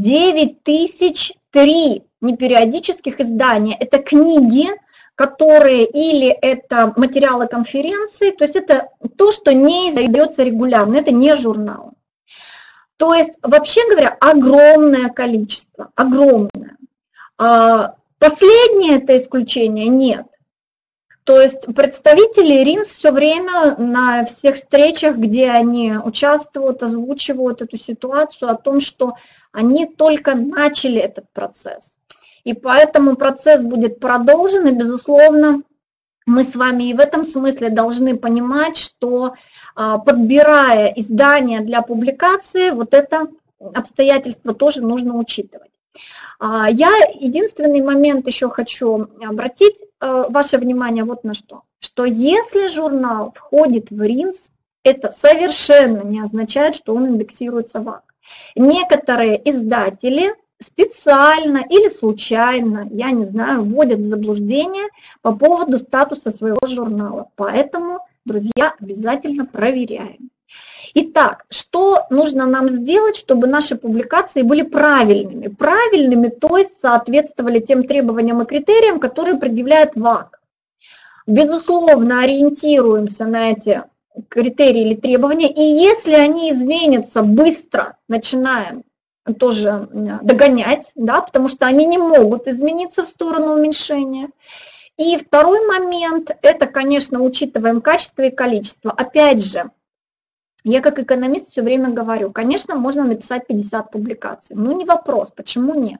B: 9003 непериодических издания, это книги, которые или это материалы конференции, то есть это то, что не издается регулярно, это не журнал. То есть, вообще говоря, огромное количество, огромное. Последнее это исключение нет. То есть представители РИНС все время на всех встречах, где они участвуют, озвучивают эту ситуацию о том, что они только начали этот процесс. И поэтому процесс будет продолжен, и, безусловно, мы с вами и в этом смысле должны понимать, что подбирая издания для публикации, вот это обстоятельство тоже нужно учитывать. Я единственный момент еще хочу обратить ваше внимание вот на что. Что если журнал входит в РИНС, это совершенно не означает, что он индексируется в АК. Некоторые издатели специально или случайно, я не знаю, вводят в заблуждение по поводу статуса своего журнала. Поэтому, друзья, обязательно проверяем. Итак, что нужно нам сделать, чтобы наши публикации были правильными? Правильными, то есть соответствовали тем требованиям и критериям, которые предъявляет ВАК. Безусловно, ориентируемся на эти критерии или требования, и если они изменятся быстро, начинаем тоже догонять, да, потому что они не могут измениться в сторону уменьшения. И второй момент, это, конечно, учитываем качество и количество. Опять же, я как экономист все время говорю, конечно, можно написать 50 публикаций, ну не вопрос, почему нет.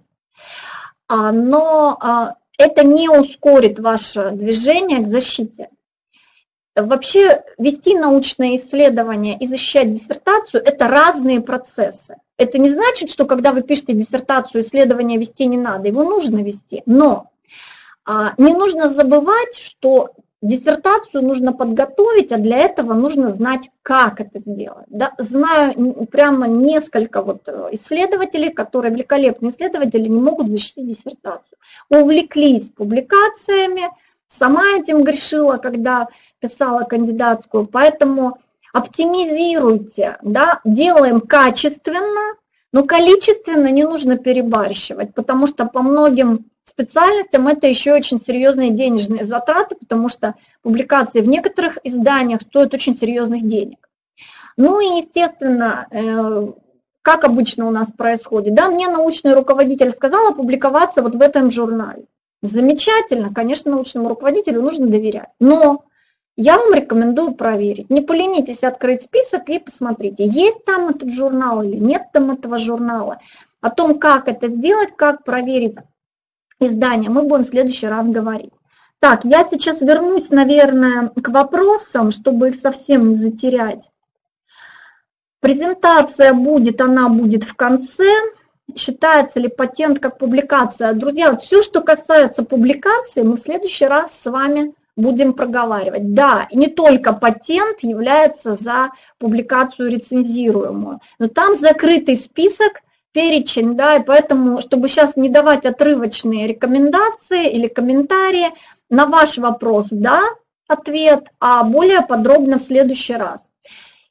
B: Но это не ускорит ваше движение к защите. Вообще вести научное исследование и защищать диссертацию – это разные процессы. Это не значит, что когда вы пишете диссертацию, исследование вести не надо, его нужно вести. Но не нужно забывать, что диссертацию нужно подготовить, а для этого нужно знать, как это сделать. Да? Знаю прямо несколько исследователей, которые великолепные исследователи, не могут защитить диссертацию. Увлеклись публикациями, сама этим грешила, когда писала кандидатскую, поэтому оптимизируйте, да? Делаем качественно, но количественно не нужно перебарщивать, потому что по многим специальностям это еще очень серьезные денежные затраты, потому что публикации в некоторых изданиях стоят очень серьезных денег. Ну и, естественно, как обычно у нас происходит, да, мне научный руководитель сказал публиковаться вот в этом журнале. Замечательно, конечно, научному руководителю нужно доверять, но я вам рекомендую проверить. Не поленитесь открыть список и посмотрите, есть там этот журнал или нет там этого журнала. О том, как это сделать, как проверить издание, мы будем в следующий раз говорить. Так, я сейчас вернусь, наверное, к вопросам, чтобы их совсем не затерять. Презентация будет, она будет в конце. Считается ли патент как публикация? Друзья, вот все, что касается публикации, мы в следующий раз с вами будем проговаривать. Да, и не только патент является за публикацию рецензируемую, но там закрытый список, перечень, да, и поэтому, чтобы сейчас не давать отрывочные рекомендации или комментарии, на ваш вопрос, да, ответ, а более подробно в следующий раз.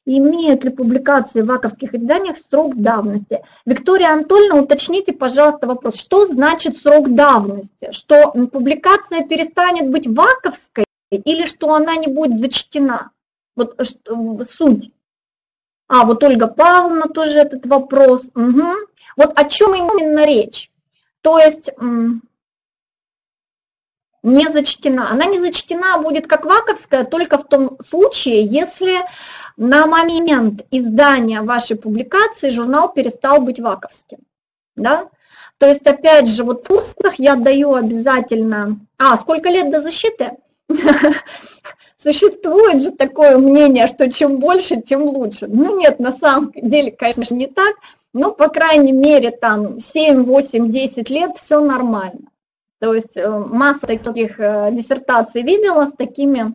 B: Имеют ли публикации в ваковских изданиях срок давности? Виктория Анатольевна, уточните, пожалуйста, вопрос. Что значит срок давности? Что публикация перестанет быть ваковской или что она не будет зачтена? Вот суть. Вот Ольга Павловна тоже этот вопрос. Угу. Вот о чем именно речь? То есть не зачтена. Она не зачтена будет как ваковская только в том случае, если на момент издания вашей публикации журнал перестал быть ваковским. Да? То есть, опять же, вот в курсах я даю обязательно... сколько лет до защиты? Существует же такое мнение, что чем больше, тем лучше. Ну нет, на самом деле, конечно, не так, но, по крайней мере, там 7, 8, 10 лет все нормально. То есть масса таких диссертаций видела с такими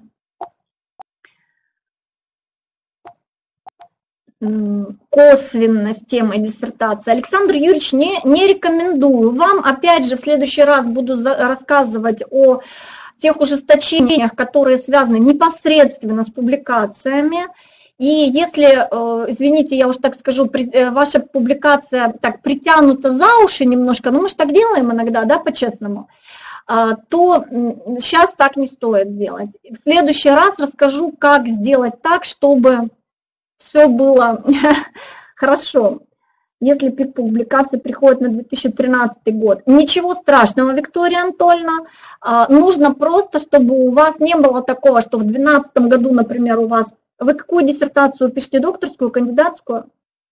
B: косвенно с темой диссертации. Александр Юрьевич, не рекомендую вам. Опять же, в следующий раз буду рассказывать о тех ужесточениях, которые связаны непосредственно с публикациями. И если, извините, я уж так скажу, ваша публикация так притянута за уши немножко, мы же так делаем иногда, да, по-честному, то сейчас так не стоит делать. В следующий раз расскажу, как сделать так, чтобы все было хорошо. Если пик публикации приходит на 2013 год. Ничего страшного, Виктория Анатольевна. Нужно просто, чтобы у вас не было такого, что в 2012 году, например, у вас... Вы какую диссертацию пишете, докторскую, кандидатскую?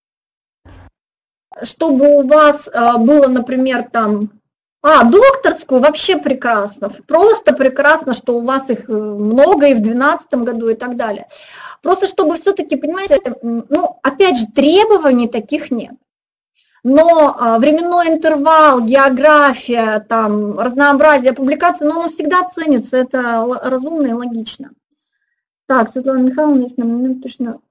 B: Чтобы у вас было, например, там... докторскую вообще прекрасно. Просто прекрасно, что у вас их много и в 2012 году и так далее. Просто чтобы все-таки, понимаете, опять же, требований таких нет. Но временной интервал, география, там, разнообразие публикаций, оно всегда ценится, это разумно и логично. Так, Светлана Михайловна, если на момент точно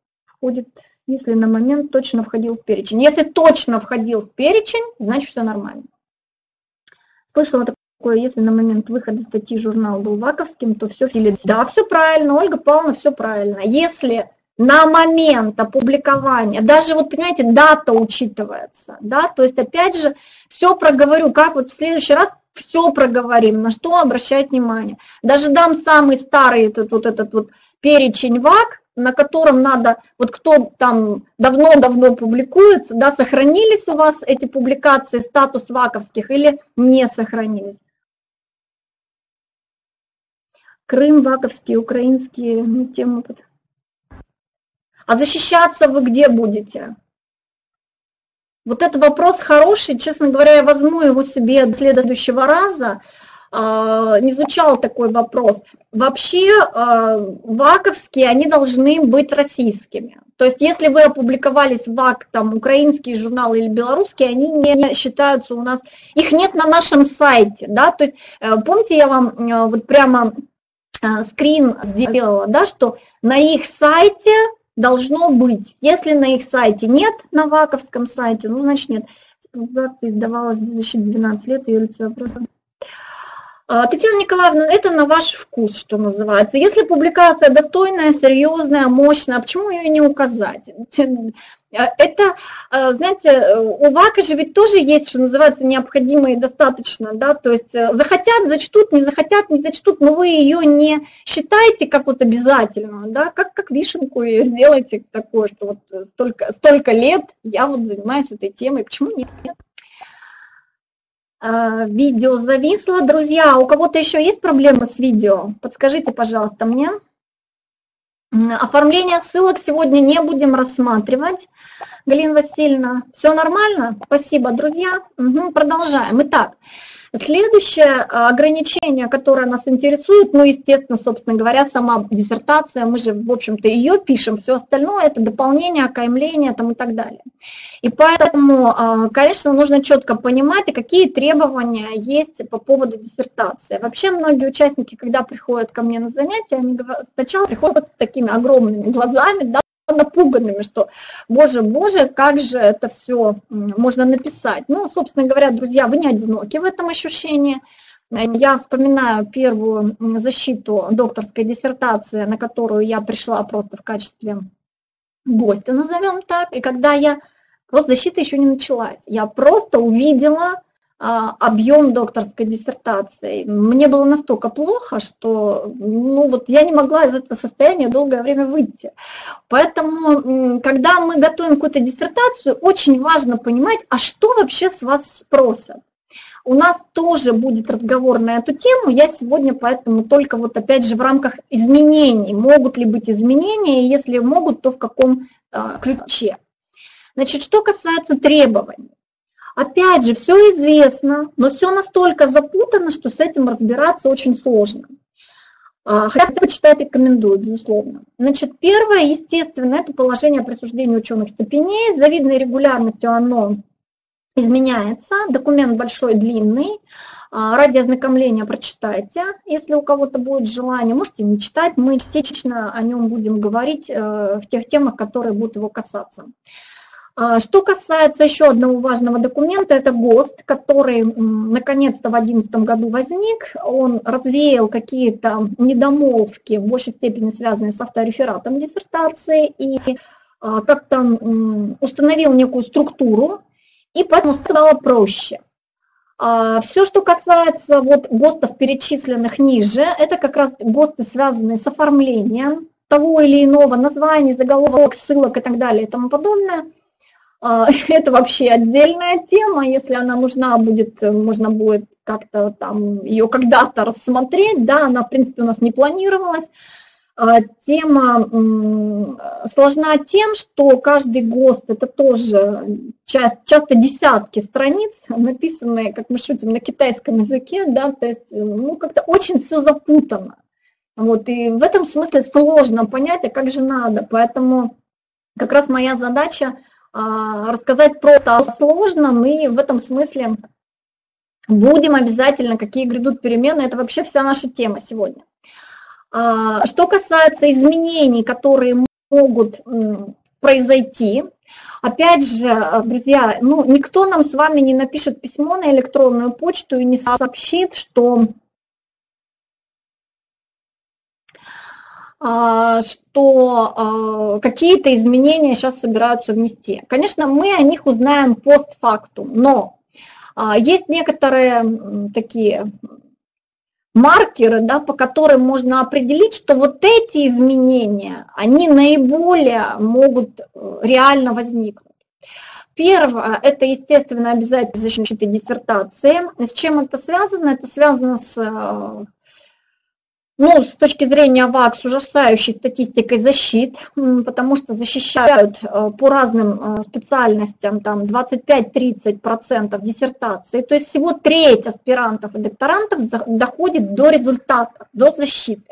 B: входил в перечень. Если точно входил в перечень, значит, все нормально. Слышала такое, если на момент выхода статьи журнал был ваковским, то все в силе. Да, все правильно, Ольга Павловна, все правильно. Если на момент опубликования, даже вот, понимаете, дата учитывается, да, то есть, опять же, все проговорю, как вот в следующий раз все проговорим, на что обращать внимание. Даже дам самый старый этот перечень ВАК, на котором надо, вот кто там давно-давно публикуется, да, сохранились у вас эти публикации, статус ваковских или не сохранились. Крым, ваковские, украинские, тему. А защищаться вы где будете? Вот это вопрос хороший, честно говоря, я возьму его себе до следующего раза. Не звучал такой вопрос. Вообще ваковские, они должны быть российскими. То есть если вы опубликовались в ВАК, там, украинские журналы или белорусские, они не считаются у нас, их нет на нашем сайте, да, то есть помните, я вам вот прямо скрин сделала, да, что на их сайте должно быть. Если на их сайте нет, на ваковском сайте, значит нет. Публикация издавалась для защиты 12 лет, ее лицо вопроса. Татьяна Николаевна, это на ваш вкус, что называется. Если публикация достойная, серьезная, мощная, почему ее не указать? Это, знаете, у ВАКа же ведь тоже есть, что называется, необходимо и достаточно, да, то есть захотят, зачтут, не захотят, не зачтут, но вы ее не считаете как вот обязательную, да, как вишенку ее сделайте такое, что вот столько лет я вот занимаюсь этой темой, почему нет? Видео зависло. Друзья, у кого-то еще есть проблемы с видео? Подскажите, пожалуйста, мне. Оформление ссылок сегодня не будем рассматривать. Галина Васильевна, все нормально? Спасибо, друзья. Продолжаем. Итак, следующее ограничение, которое нас интересует, естественно, собственно говоря, сама диссертация, мы же, в общем-то, ее пишем, все остальное это дополнение, окаймление там, и так далее. И поэтому, конечно, нужно четко понимать, какие требования есть по поводу диссертации. Вообще многие участники, когда приходят ко мне на занятия, они сначала приходят с такими огромными глазами, да, напуганными, что, боже, как же это все можно написать. Собственно говоря, друзья, вы не одиноки в этом ощущении. Я вспоминаю первую защиту докторской диссертации, на которую я пришла просто в качестве гостя, назовем так, и когда я, просто защита еще не началась, я просто увидела объем докторской диссертации. Мне было настолько плохо, что я не могла из этого состояния долгое время выйти. Поэтому, когда мы готовим какую-то диссертацию, очень важно понимать, а что вообще с вас спросят. У нас тоже будет разговор на эту тему, я сегодня поэтому только опять же в рамках изменений. Могут ли быть изменения, и если могут, то в каком ключе. Значит, что касается требований. Опять же, все известно, но все настолько запутано, что с этим разбираться очень сложно. Хотя почитать рекомендую, безусловно. Значит, первое, естественно, это положение о присуждении ученых степеней. С завидной регулярностью оно изменяется. Документ большой, длинный. Ради ознакомления прочитайте, если у кого-то будет желание. Можете не читать, мы частично о нем будем говорить в тех темах, которые будут его касаться. Что касается еще одного важного документа, это ГОСТ, который наконец-то в 2011 году возник. Он развеял какие-то недомолвки, в большей степени связанные с авторефератом диссертации, и как-то установил некую структуру, и поэтому стало проще. Все, что касается ГОСТов, перечисленных ниже, это как раз ГОСТы, связанные с оформлением того или иного названия, заголовок, ссылок и так далее и тому подобное. Это вообще отдельная тема, если она нужна будет, можно будет как-то там ее когда-то рассмотреть, да, она в принципе у нас не планировалась. Тема сложна тем, что каждый ГОСТ это тоже часто десятки страниц, написанные, как мы шутим, на китайском языке, да, то есть как-то очень все запутано. И в этом смысле сложно понять, а как же надо, поэтому как раз моя задача рассказать просто о сложном, и в этом смысле будем обязательно, какие грядут перемены, это вообще вся наша тема сегодня. Что касается изменений, которые могут произойти, опять же, друзья, никто нам с вами не напишет письмо на электронную почту и не сообщит, что какие-то изменения сейчас собираются внести. Конечно, мы о них узнаем постфактум, но есть некоторые такие маркеры, да, по которым можно определить, что эти изменения, они наиболее могут реально возникнуть. Первое, это, естественно, обязательно защита диссертации. С чем это связано? Это связано с точки зрения ВАК, с ужасающей статистикой защит, потому что защищают по разным специальностям там 25-30% диссертации, то есть всего треть аспирантов и докторантов доходит до результата, до защиты.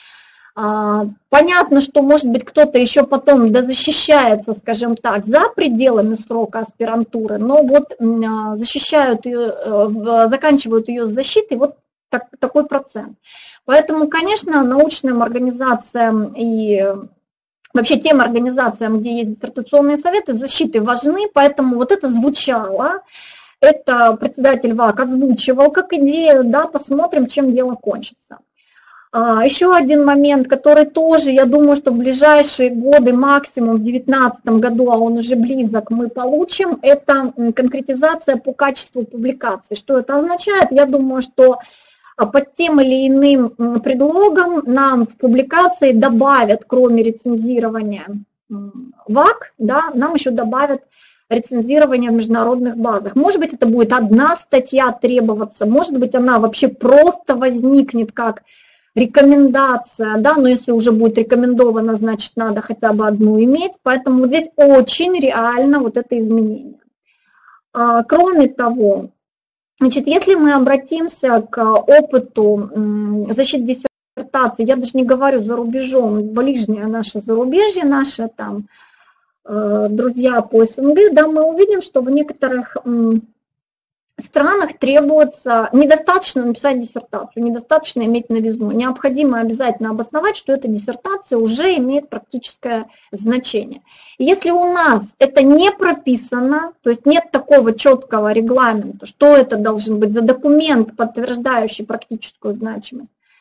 B: Понятно, что, может быть, кто-то еще потом дозащищается, скажем так, за пределами срока аспирантуры, но защищают ее, заканчивают ее с защитой такой процент. Поэтому, конечно, научным организациям и вообще тем организациям, где есть диссертационные советы, защиты важны, поэтому это звучало, это председатель ВАК озвучивал как идею, да, посмотрим, чем дело кончится. Еще один момент, который тоже, я думаю, что в ближайшие годы, максимум в 2019 году, а он уже близок, мы получим, это конкретизация по качеству публикации. Что это означает? Я думаю, что под тем или иным предлогом нам в публикации добавят, кроме рецензирования ВАК, да, нам еще добавят рецензирование в международных базах. Может быть, это будет одна статья требоваться, может быть, она вообще просто возникнет как рекомендация, да, но если уже будет рекомендовано, значит, надо хотя бы одну иметь, поэтому здесь очень реально это изменение. Кроме того, значит, если мы обратимся к опыту защиты диссертации, я даже не говорю за рубежом, ближнее наше зарубежье, наши там друзья по СНГ, да, мы увидим, что в некоторых странах требуется недостаточно написать диссертацию, недостаточно иметь новизну. Необходимо обязательно обосновать, что эта диссертация уже имеет практическое значение. И если у нас это не прописано, то есть нет такого четкого регламента, что это должен быть за документ, подтверждающий практическую значимость,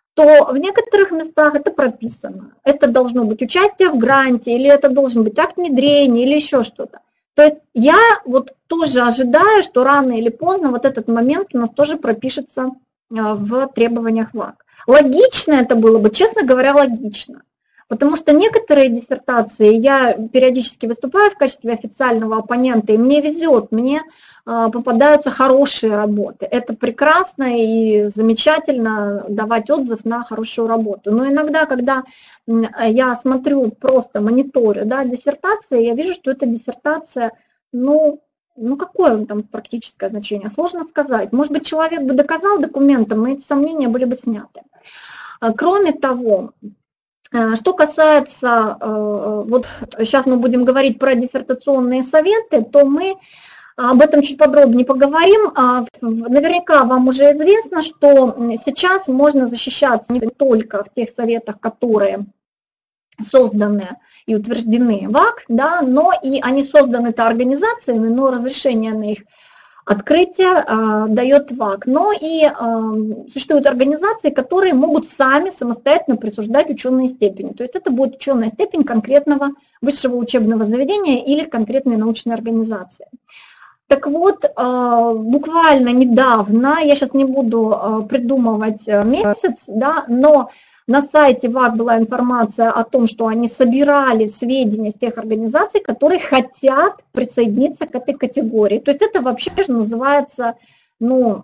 B: то в некоторых местах это прописано. Это должно быть участие в гранте, или это должен быть акт внедрения, или еще что-то. То есть я вот тоже ожидаю, что рано или поздно вот этот момент у нас тоже пропишется в требованиях ВАК. Логично это было бы, честно говоря, логично. Потому что некоторые диссертации, я периодически выступаю в качестве официального оппонента, и мне везет, мне попадаются хорошие работы. Это прекрасно и замечательно давать отзыв на хорошую работу. Но иногда, когда я смотрю, просто мониторю, да, диссертации, я вижу, что эта диссертация, ну какое там практическое значение, сложно сказать. Может быть, человек бы доказал документом, и эти сомнения были бы сняты. Кроме того, что касается, вот сейчас мы будем говорить про диссертационные советы, то мы об этом чуть подробнее поговорим. Наверняка вам уже известно, что сейчас можно защищаться не только в тех советах, которые созданы и утверждены ВАК, да, но и они созданы-то организациями, но разрешение на их открытие дает ВАК. Но и существуют организации, которые могут сами самостоятельно присуждать ученые степени. То есть это будет ученая степень конкретного высшего учебного заведения или конкретной научной организации. Так вот, буквально недавно, я сейчас не буду придумывать месяц, да, но на сайте ВАК была информация о том, что они собирали сведения с тех организаций, которые хотят присоединиться к этой категории. То есть это вообще, что называется, ну,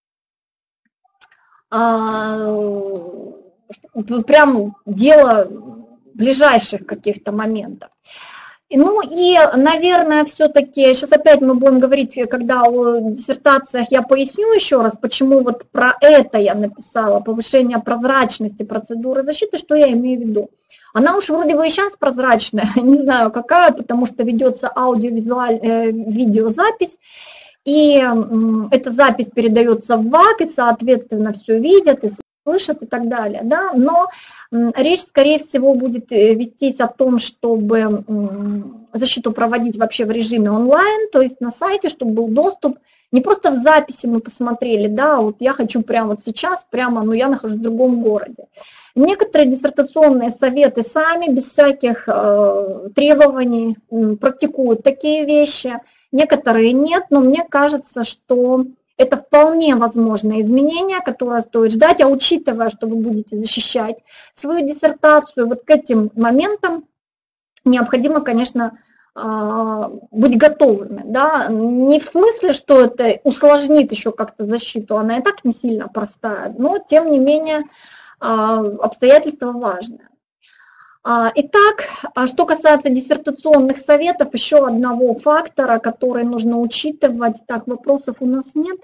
B: прям дело ближайших каких-то моментов. Ну и, наверное, все-таки, сейчас опять мы будем говорить, когда о диссертациях я поясню еще раз, почему вот про это я написала, повышение прозрачности процедуры защиты, что я имею в виду. Она уж вроде бы и сейчас прозрачная, не знаю какая, потому что ведется видеозапись, и эта запись передается в ВАК, и, соответственно, все видят, и слышат и так далее, да, но речь, скорее всего, будет вестись о том, чтобы защиту проводить вообще в режиме онлайн, то есть на сайте, чтобы был доступ, не просто в записи мы посмотрели, да, вот я хочу прямо вот сейчас, прямо, но я нахожусь в другом городе. Некоторые диссертационные советы сами, без всяких требований, практикуют такие вещи, некоторые нет, но мне кажется, что это вполне возможное изменение, которое стоит ждать, а учитывая, что вы будете защищать свою диссертацию, вот к этим моментам необходимо, конечно, быть готовыми. Да? Не в смысле, что это усложнит еще как-то защиту, она и так не сильно простая, но тем не менее обстоятельства важные. Итак, что касается диссертационных советов, еще одного фактора, который нужно учитывать. Так, вопросов у нас нет.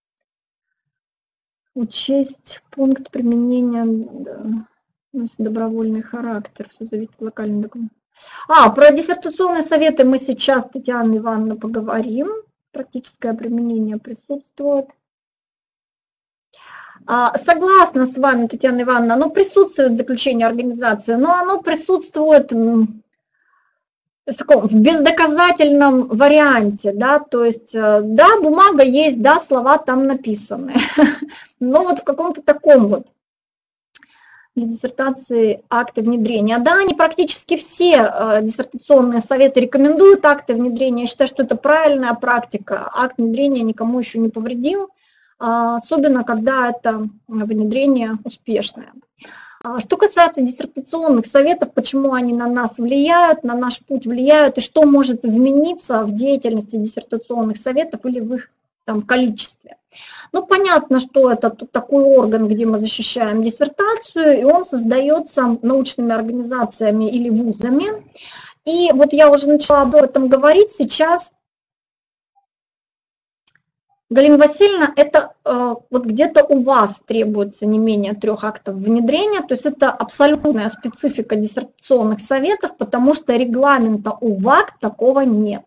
B: Учесть пункт применения, да, добровольный характер, все зависит от локального документа. Про диссертационные советы мы сейчас, Татьяна Ивановна, поговорим. Практическое применение присутствует. Согласна с вами, Татьяна Ивановна, оно присутствует в заключении организации, но оно присутствует в бездоказательном варианте, да, то есть, да, бумага есть, да, слова там написаны, но вот в каком-то таком вот для диссертации акты внедрения. Да, они практически все диссертационные советы рекомендуют акты внедрения, я считаю, что это правильная практика, акт внедрения никому еще не повредил, особенно когда это внедрение успешное. Что касается диссертационных советов, почему они на нас влияют, на наш путь влияют, и что может измениться в деятельности диссертационных советов или в их там количестве. Ну, понятно, что это такой орган, где мы защищаем диссертацию, и он создается научными организациями или вузами. И вот я уже начала об этом говорить, сейчас, Галина Васильевна, это вот где-то у вас требуется не менее 3 актов внедрения, то есть это абсолютная специфика диссертационных советов, потому что регламента у ВАК такого нет.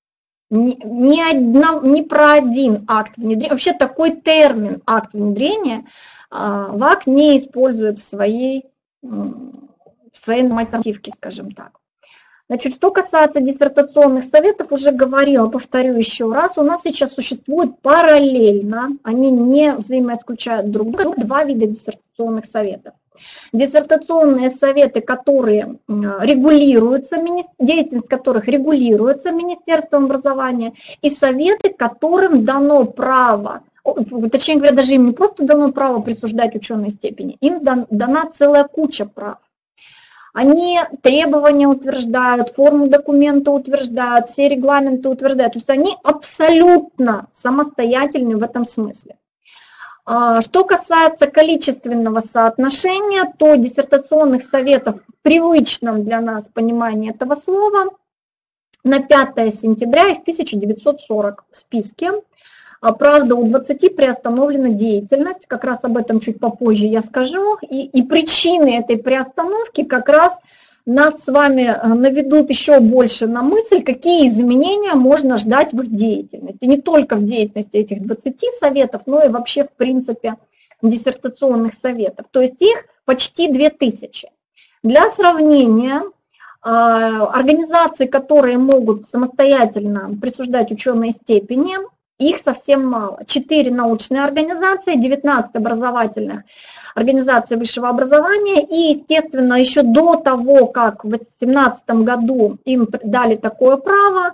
B: Ни про один акт внедрения, вообще такой термин акт внедрения ВАК не использует в своей нормативке, скажем так. Значит, что касается диссертационных советов, уже говорила, повторю еще раз, у нас сейчас существует параллельно, они не взаимоисключают друг друга, два вида диссертационных советов. Диссертационные советы, которые регулируются, деятельность которых регулируется Министерством образования, и советы, которым дано право, точнее говоря, даже им не просто дано право присуждать ученые степени, им дана целая куча прав. Они требования утверждают, форму документа утверждают, все регламенты утверждают. То есть они абсолютно самостоятельны в этом смысле. Что касается количественного соотношения, то диссертационных советов в привычном для нас понимании этого слова на 5 сентября их 1940 в списке. Правда, у 20 приостановлена деятельность, как раз об этом чуть попозже я скажу, и причины этой приостановки как раз нас с вами наведут еще больше на мысль, какие изменения можно ждать в их деятельности. Не только в деятельности этих 20 советов, но и вообще в принципе диссертационных советов. То есть их почти 2000. Для сравнения, организации, которые могут самостоятельно присуждать ученые степени, их совсем мало. 4 научные организации, 19 образовательных организаций высшего образования. И, естественно, еще до того, как в 2018 году им дали такое право,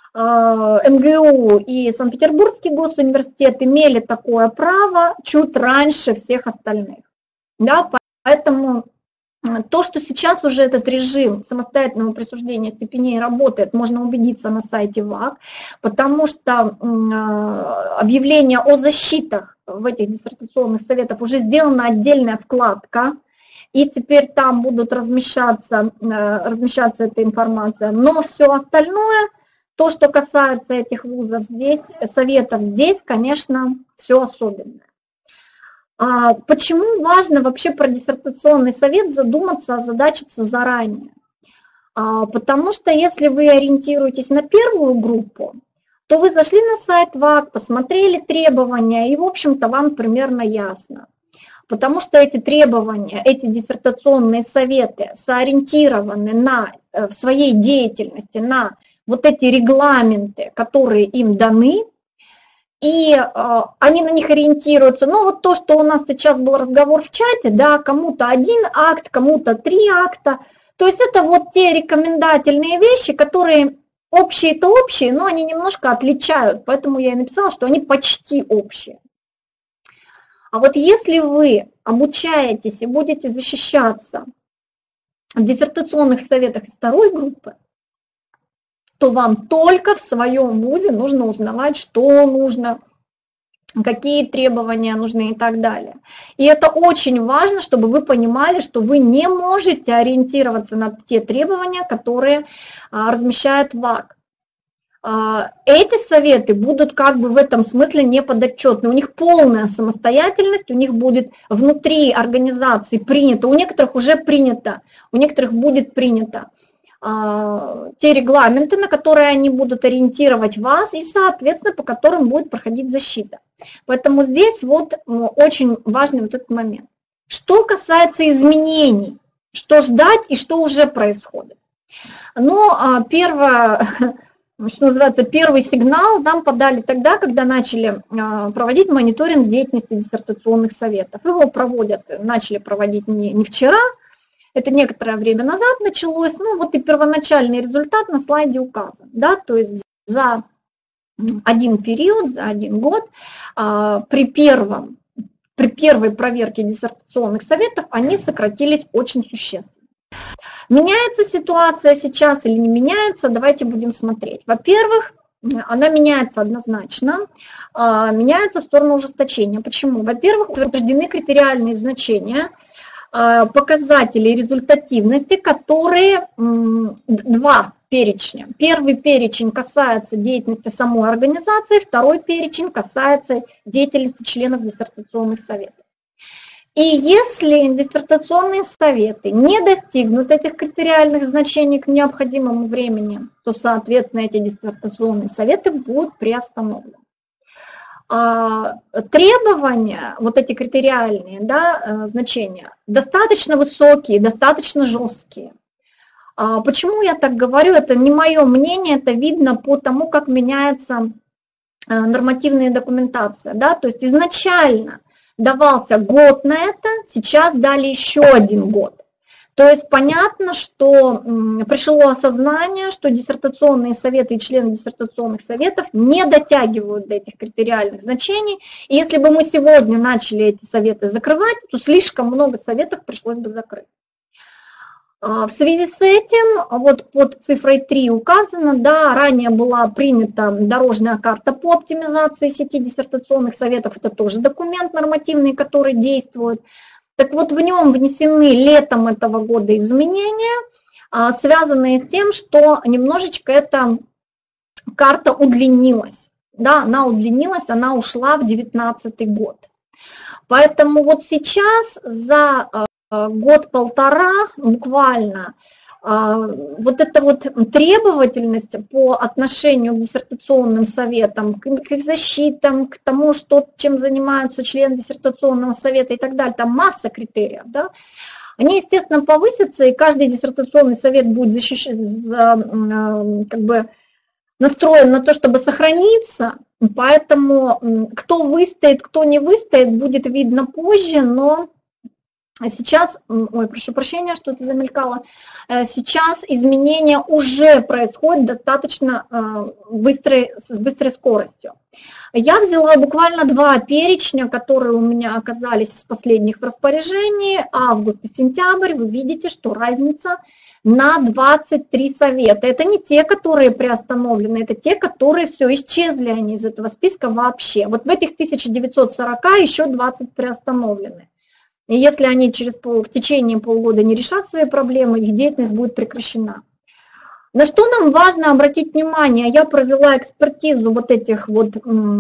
B: МГУ и Санкт-Петербургский госуниверситет имели такое право чуть раньше всех остальных. Да, поэтому то, что сейчас уже этот режим самостоятельного присуждения степеней работает, можно убедиться на сайте ВАК, потому что объявление о защитах в этих диссертационных советах уже сделана отдельная вкладка, и теперь там будут размещаться эта информация. Но все остальное, то, что касается этих вузов здесь, советов здесь, конечно, все особенное. Почему важно вообще про диссертационный совет задуматься, озадачиться заранее? Потому что если вы ориентируетесь на первую группу, то вы зашли на сайт ВАК, посмотрели требования, и, в общем-то, вам примерно ясно. Потому что эти требования, эти диссертационные советы соориентированы в своей деятельности на вот эти регламенты, которые им даны, и они на них ориентируются. Но вот то, что у нас сейчас был разговор в чате, да, кому-то 1 акт, кому-то 3 акта, то есть это вот те рекомендательные вещи, которые общие-то общие, но они немножко отличают, поэтому я и написала, что они почти общие. А вот если вы обучаетесь и будете защищаться в диссертационных советах из второй группы, то вам только в своем вузе нужно узнавать, что нужно, какие требования нужны и так далее. И это очень важно, чтобы вы понимали, что вы не можете ориентироваться на те требования, которые размещает ВАК. Эти советы будут как бы в этом смысле неподотчетны. У них полная самостоятельность, у них будет внутри организации принято, у некоторых уже принято, у некоторых будет принято те регламенты, на которые они будут ориентировать вас и, соответственно, по которым будет проходить защита. Поэтому здесь вот очень важный вот этот момент. Что касается изменений, что ждать и что уже происходит. Но первый сигнал нам подали тогда, когда начали проводить мониторинг деятельности диссертационных советов. Его начали проводить не вчера, это некоторое время назад началось, ну вот и первоначальный результат на слайде указан. Да, то есть за один период, за 1 год при первой проверке диссертационных советов они сократились очень существенно. Меняется ситуация сейчас или не меняется, давайте будем смотреть. Во-первых, она меняется однозначно, меняется в сторону ужесточения. Почему? Во-первых, утверждены критериальные значения, показатели результативности, которые 2 перечня. Первый перечень касается деятельности самой организации, второй перечень касается деятельности членов диссертационных советов. И если диссертационные советы не достигнут этих критериальных значений к необходимому времени, то, соответственно, эти диссертационные советы будут приостановлены. Требования, вот эти критериальные, да, значения, достаточно высокие, достаточно жесткие. Почему я так говорю? Это не мое мнение, это видно по тому, как меняется нормативная документация. Да? То есть изначально давался год на это, сейчас дали еще 1 год. То есть понятно, что пришло осознание, что диссертационные советы и члены диссертационных советов не дотягивают до этих критериальных значений. И если бы мы сегодня начали эти советы закрывать, то слишком много советов пришлось бы закрыть. В связи с этим, вот под цифрой 3 указано, да, ранее была принята дорожная карта по оптимизации сети диссертационных советов, это тоже документ нормативный, который действует. Так вот, в нем внесены летом этого года изменения, связанные с тем, что немножечко эта карта удлинилась. Да, она удлинилась, она ушла в 2019 год. Поэтому вот сейчас за год-полтора буквально вот эта вот требовательность по отношению к диссертационным советам, к их защитам, к тому, чем занимаются члены диссертационного совета и так далее, там масса критериев, да, они, естественно, повысятся, и каждый диссертационный совет будет как бы настроен на то, чтобы сохраниться, поэтому кто выстоит, кто не выстоит, будет видно позже, но сейчас, ой, прошу прощения, что-то замелькало, сейчас изменения уже происходят достаточно с быстрой скоростью. Я взяла буквально 2 перечня, которые у меня оказались из последних в распоряжении, август и сентябрь, вы видите, что разница на 23 совета. Это не те, которые приостановлены, это те, которые все исчезли они из этого списка вообще. Вот в этих 1940 еще 20 приостановлены. И если они в течение полугода не решат свои проблемы, их деятельность будет прекращена. На что нам важно обратить внимание? Я провела экспертизу вот этих вот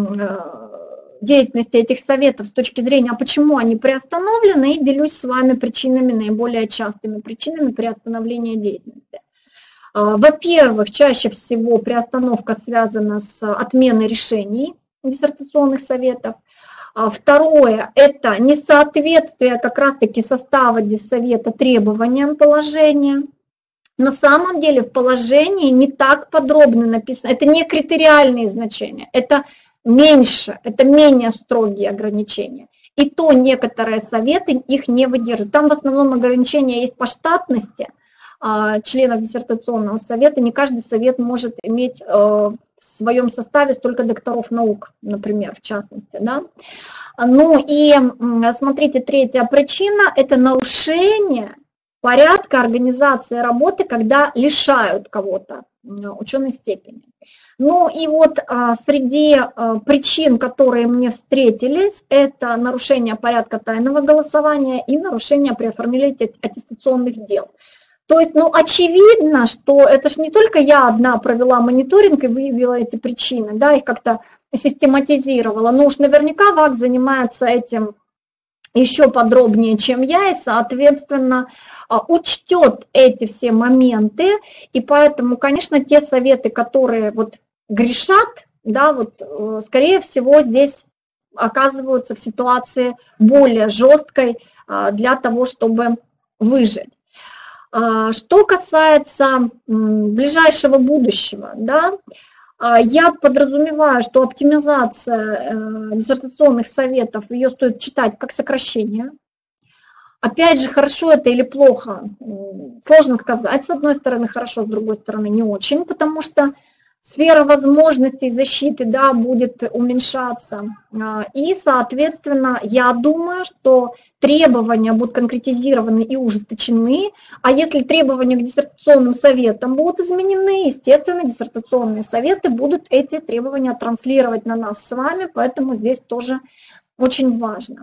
B: деятельности этих советов с точки зрения, почему они приостановлены, и делюсь с вами причинами, наиболее частыми причинами приостановления деятельности. Во-первых, чаще всего приостановка связана с отменой решений диссертационных советов. Второе – это несоответствие как раз-таки состава диссовета требованиям положения. На самом деле в положении не так подробно написано, это не критериальные значения, это меньше, это менее строгие ограничения. И то некоторые советы их не выдерживают. Там в основном ограничения есть по штатности членов диссертационного совета. Не каждый совет может иметь в своем составе столько докторов наук, например, в частности. Да? Ну и смотрите, третья причина – это нарушение порядка организации работы, когда лишают кого-то ученой степени. Ну и вот среди причин, которые мне встретились, это нарушение порядка тайного голосования и нарушение при оформлении аттестационных дел. То есть, ну, очевидно, что это же не только я одна провела мониторинг и выявила эти причины, да, их как-то систематизировала, но уж наверняка ВАК занимается этим еще подробнее, чем я, и, соответственно, учтет эти все моменты, и поэтому, конечно, те советы, которые вот грешат, да, вот, скорее всего, здесь оказываются в ситуации более жесткой для того, чтобы выжить. Что касается ближайшего будущего, да, я подразумеваю, что оптимизация диссертационных советов, ее стоит читать как сокращение. Опять же, хорошо это или плохо, сложно сказать. С одной стороны хорошо, с другой стороны не очень, потому что сфера возможностей защиты, да, будет уменьшаться. И, соответственно, я думаю, что требования будут конкретизированы и ужесточены. А если требования к диссертационным советам будут изменены, естественно, диссертационные советы будут эти требования транслировать на нас с вами, поэтому здесь тоже очень важно.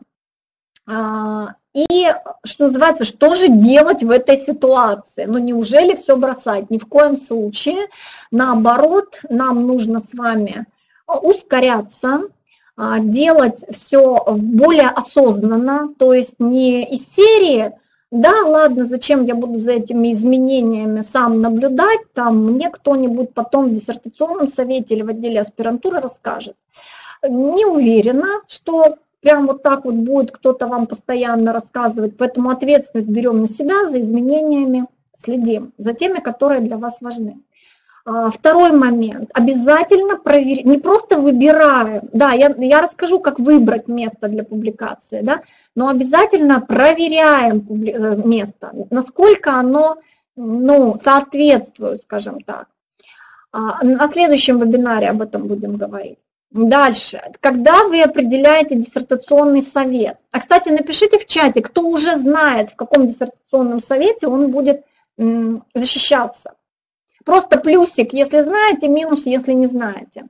B: И, что называется, что же делать в этой ситуации? Ну, неужели все бросать? Ни в коем случае. Наоборот, нам нужно с вами ускоряться, делать все более осознанно, то есть не из серии, да, ладно, зачем я буду за этими изменениями сам наблюдать, там мне кто-нибудь потом в диссертационном совете или в отделе аспирантуры расскажет. Не уверена, что прям вот так вот будет кто-то вам постоянно рассказывать, поэтому ответственность берем на себя за изменениями следим за теми, которые для вас важны. Второй момент. Обязательно проверить, не просто выбираем, да, я расскажу, как выбрать место для публикации, да, но обязательно проверяем место, насколько оно, ну, соответствует, скажем так. На следующем вебинаре об этом будем говорить. Дальше. Когда вы определяете диссертационный совет. Кстати, напишите в чате, кто уже знает, в каком диссертационном совете он будет защищаться. Просто плюсик, если знаете, минус, если не знаете.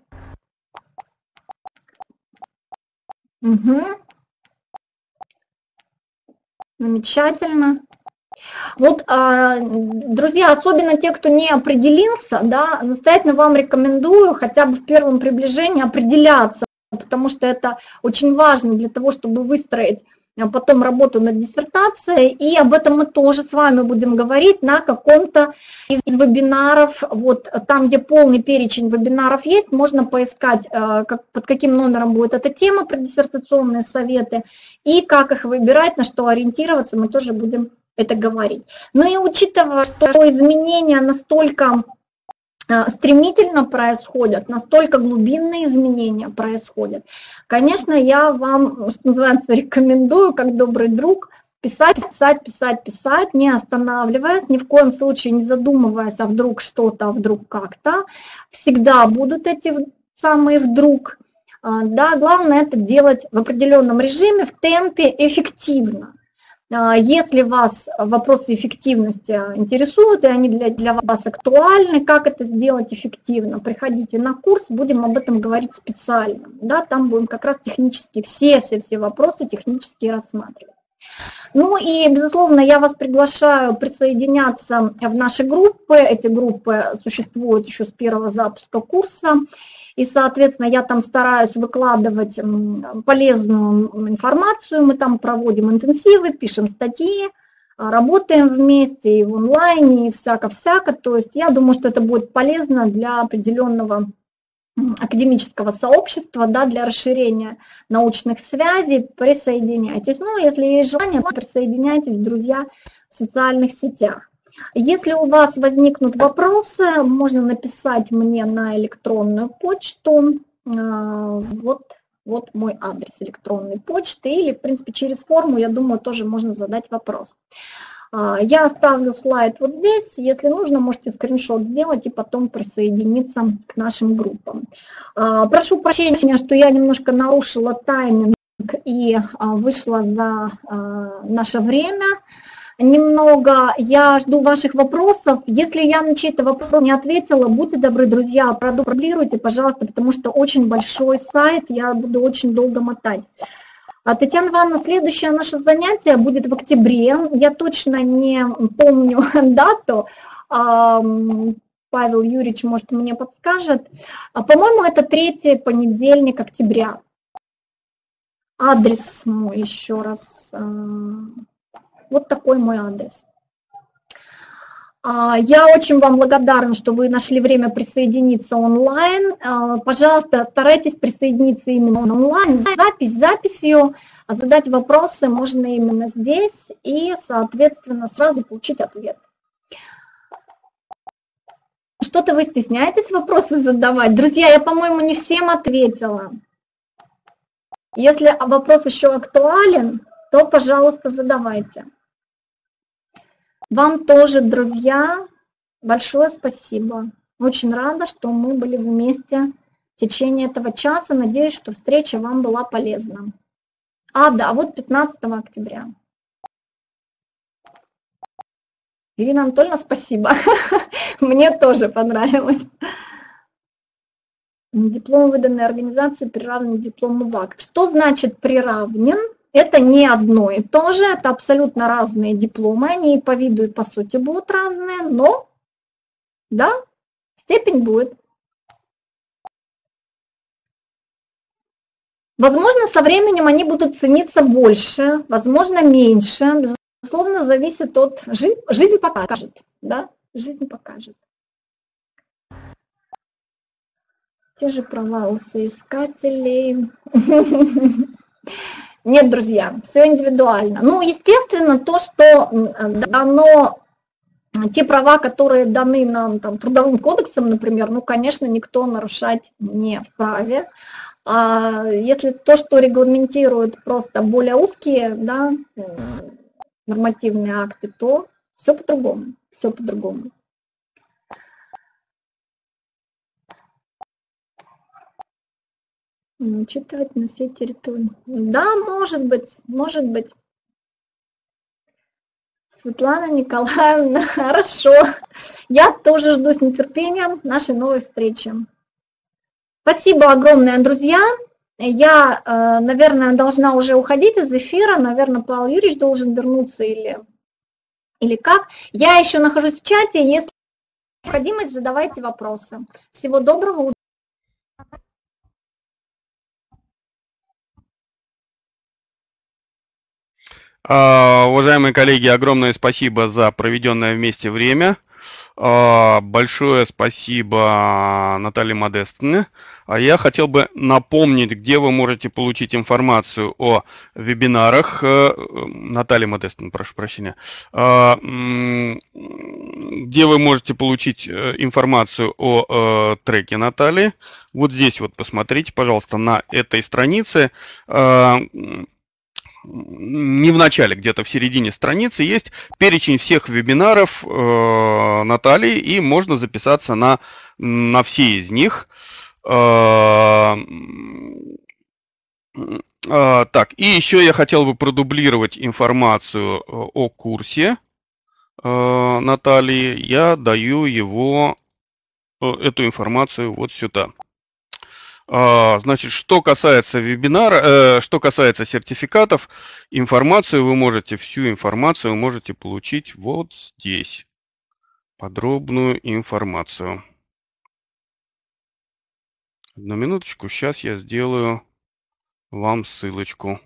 B: Угу. Замечательно. Вот, друзья, особенно те, кто не определился, да, настоятельно вам рекомендую хотя бы в первом приближении определяться, потому что это очень важно для того, чтобы выстроить потом работу над диссертацией, и об этом мы тоже с вами будем говорить на каком-то из вебинаров. Вот там, где полный перечень вебинаров есть, можно поискать, под каким номером будет эта тема про диссертационные советы, и как их выбирать, на что ориентироваться, мы тоже будем это говорить. Но и учитывая, что изменения настолько стремительно происходят, настолько глубинные изменения происходят, конечно, я вам, что называется, рекомендую, как добрый друг, писать, не останавливаясь, ни в коем случае не задумываясь, а вдруг что-то, а вдруг как-то. Всегда будут эти самые вдруг. Да, главное это делать в определенном режиме, в темпе, эффективно. Если вас вопросы эффективности интересуют, и они для вас актуальны, как это сделать эффективно, приходите на курс, будем об этом говорить специально. Да, там будем как раз технически все вопросы технически рассматривать. Ну и, безусловно, я вас приглашаю присоединяться в наши группы. Эти группы существуют еще с первого запуска курса. И, соответственно, я там стараюсь выкладывать полезную информацию, мы там проводим интенсивы, пишем статьи, работаем вместе и в онлайне, и всяко-всяко. То есть я думаю, что это будет полезно для определенного академического сообщества, да, для расширения научных связей. Присоединяйтесь. Ну, если есть желание, присоединяйтесь, друзья, в социальных сетях. Если у вас возникнут вопросы, можно написать мне на электронную почту. Вот мой адрес электронной почты. Или, в принципе, через форму, я думаю, тоже можно задать вопрос. Я оставлю слайд вот здесь. Если нужно, можете скриншот сделать и потом присоединиться к нашим группам. Прошу прощения, что я немножко нарушила тайминг и вышла за наше время. Немного я жду ваших вопросов. Если я на чей-то вопрос не ответила, будьте добры, друзья, продублируйте, пожалуйста, потому что очень большой сайт, я буду очень долго мотать. Татьяна Ивановна, следующее наше занятие будет в октябре. Я точно не помню дату. Павел Юрьевич, может, мне подскажет. По-моему, это 3-й понедельник октября. Адрес мой еще раз. Вот такой мой адрес. Я очень вам благодарна, что вы нашли время присоединиться онлайн. Пожалуйста, старайтесь присоединиться именно онлайн. Записью задать вопросы можно именно здесь и, соответственно, сразу получить ответ. Что-то вы стесняетесь вопросы задавать? Друзья, я, по-моему, не всем ответила. Если вопрос еще актуален, то, пожалуйста, задавайте. Вам тоже, друзья, большое спасибо. Очень рада, что мы были вместе в течение этого часа. Надеюсь, что встреча вам была полезна. Да, вот 15 октября. Ирина Анатольевна, спасибо. Мне тоже понравилось. Диплом, выданной организации, приравнен к диплому ВАК. Что значит приравнен? Это не одно и то же, это абсолютно разные дипломы, они и по виду, и по сути будут разные, но, да, степень будет. Возможно, со временем они будут цениться больше, возможно, меньше, безусловно, зависит от... Жизнь покажет, да, жизнь покажет. Те же права у соискателей... Нет, друзья, все индивидуально. Ну, естественно, то, что дано те права, которые даны нам там, Трудовым кодексом, например, ну, конечно, никто нарушать не вправе. А если то, что регламентирует просто более узкие, да, нормативные акты, то все по-другому, все по-другому. Читать на всей территории. Да, может быть, может быть. Светлана Николаевна, хорошо. Я тоже жду с нетерпением нашей новой встречи. Спасибо огромное, друзья. Я, наверное, должна уже уходить из эфира. Наверное, Павел Юрьевич должен вернуться или как. Я еще нахожусь в чате. Если необходимость, задавайте вопросы. Всего доброго.
A: Уважаемые коллеги, огромное спасибо за проведенное вместе время. Большое спасибо Наталье Модестовне. Я хотел бы напомнить, где вы можете получить информацию о вебинарах. Наталья Модестовна, прошу прощения. Где вы можете получить информацию о треке Натальи. Вот здесь вот посмотрите, пожалуйста, на этой странице. Не в начале, где-то в середине страницы есть перечень всех вебинаров Натальи, и можно записаться на все из них. Так, и еще я хотел бы продублировать информацию о курсе Натальи. Я даю эту информацию вот сюда. Значит, что касается вебинара, что касается сертификатов, всю информацию вы можете получить вот здесь. Подробную информацию. Одну минуточку, сейчас я сделаю вам ссылочку.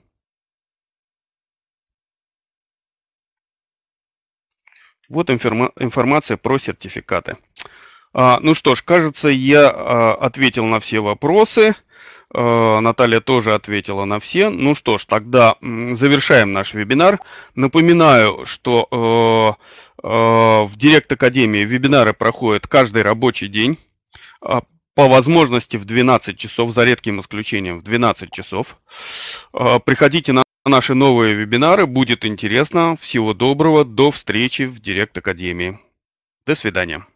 A: Вот информация про сертификаты. Ну что ж, кажется, я ответил на все вопросы. Наталья тоже ответила на все. Ну что ж, тогда завершаем наш вебинар. Напоминаю, что в Директ Академии вебинары проходят каждый рабочий день. По возможности в 12 часов, за редким исключением в 12 часов. Приходите на наши новые вебинары, будет интересно. Всего доброго, до встречи в Директ Академии. До свидания.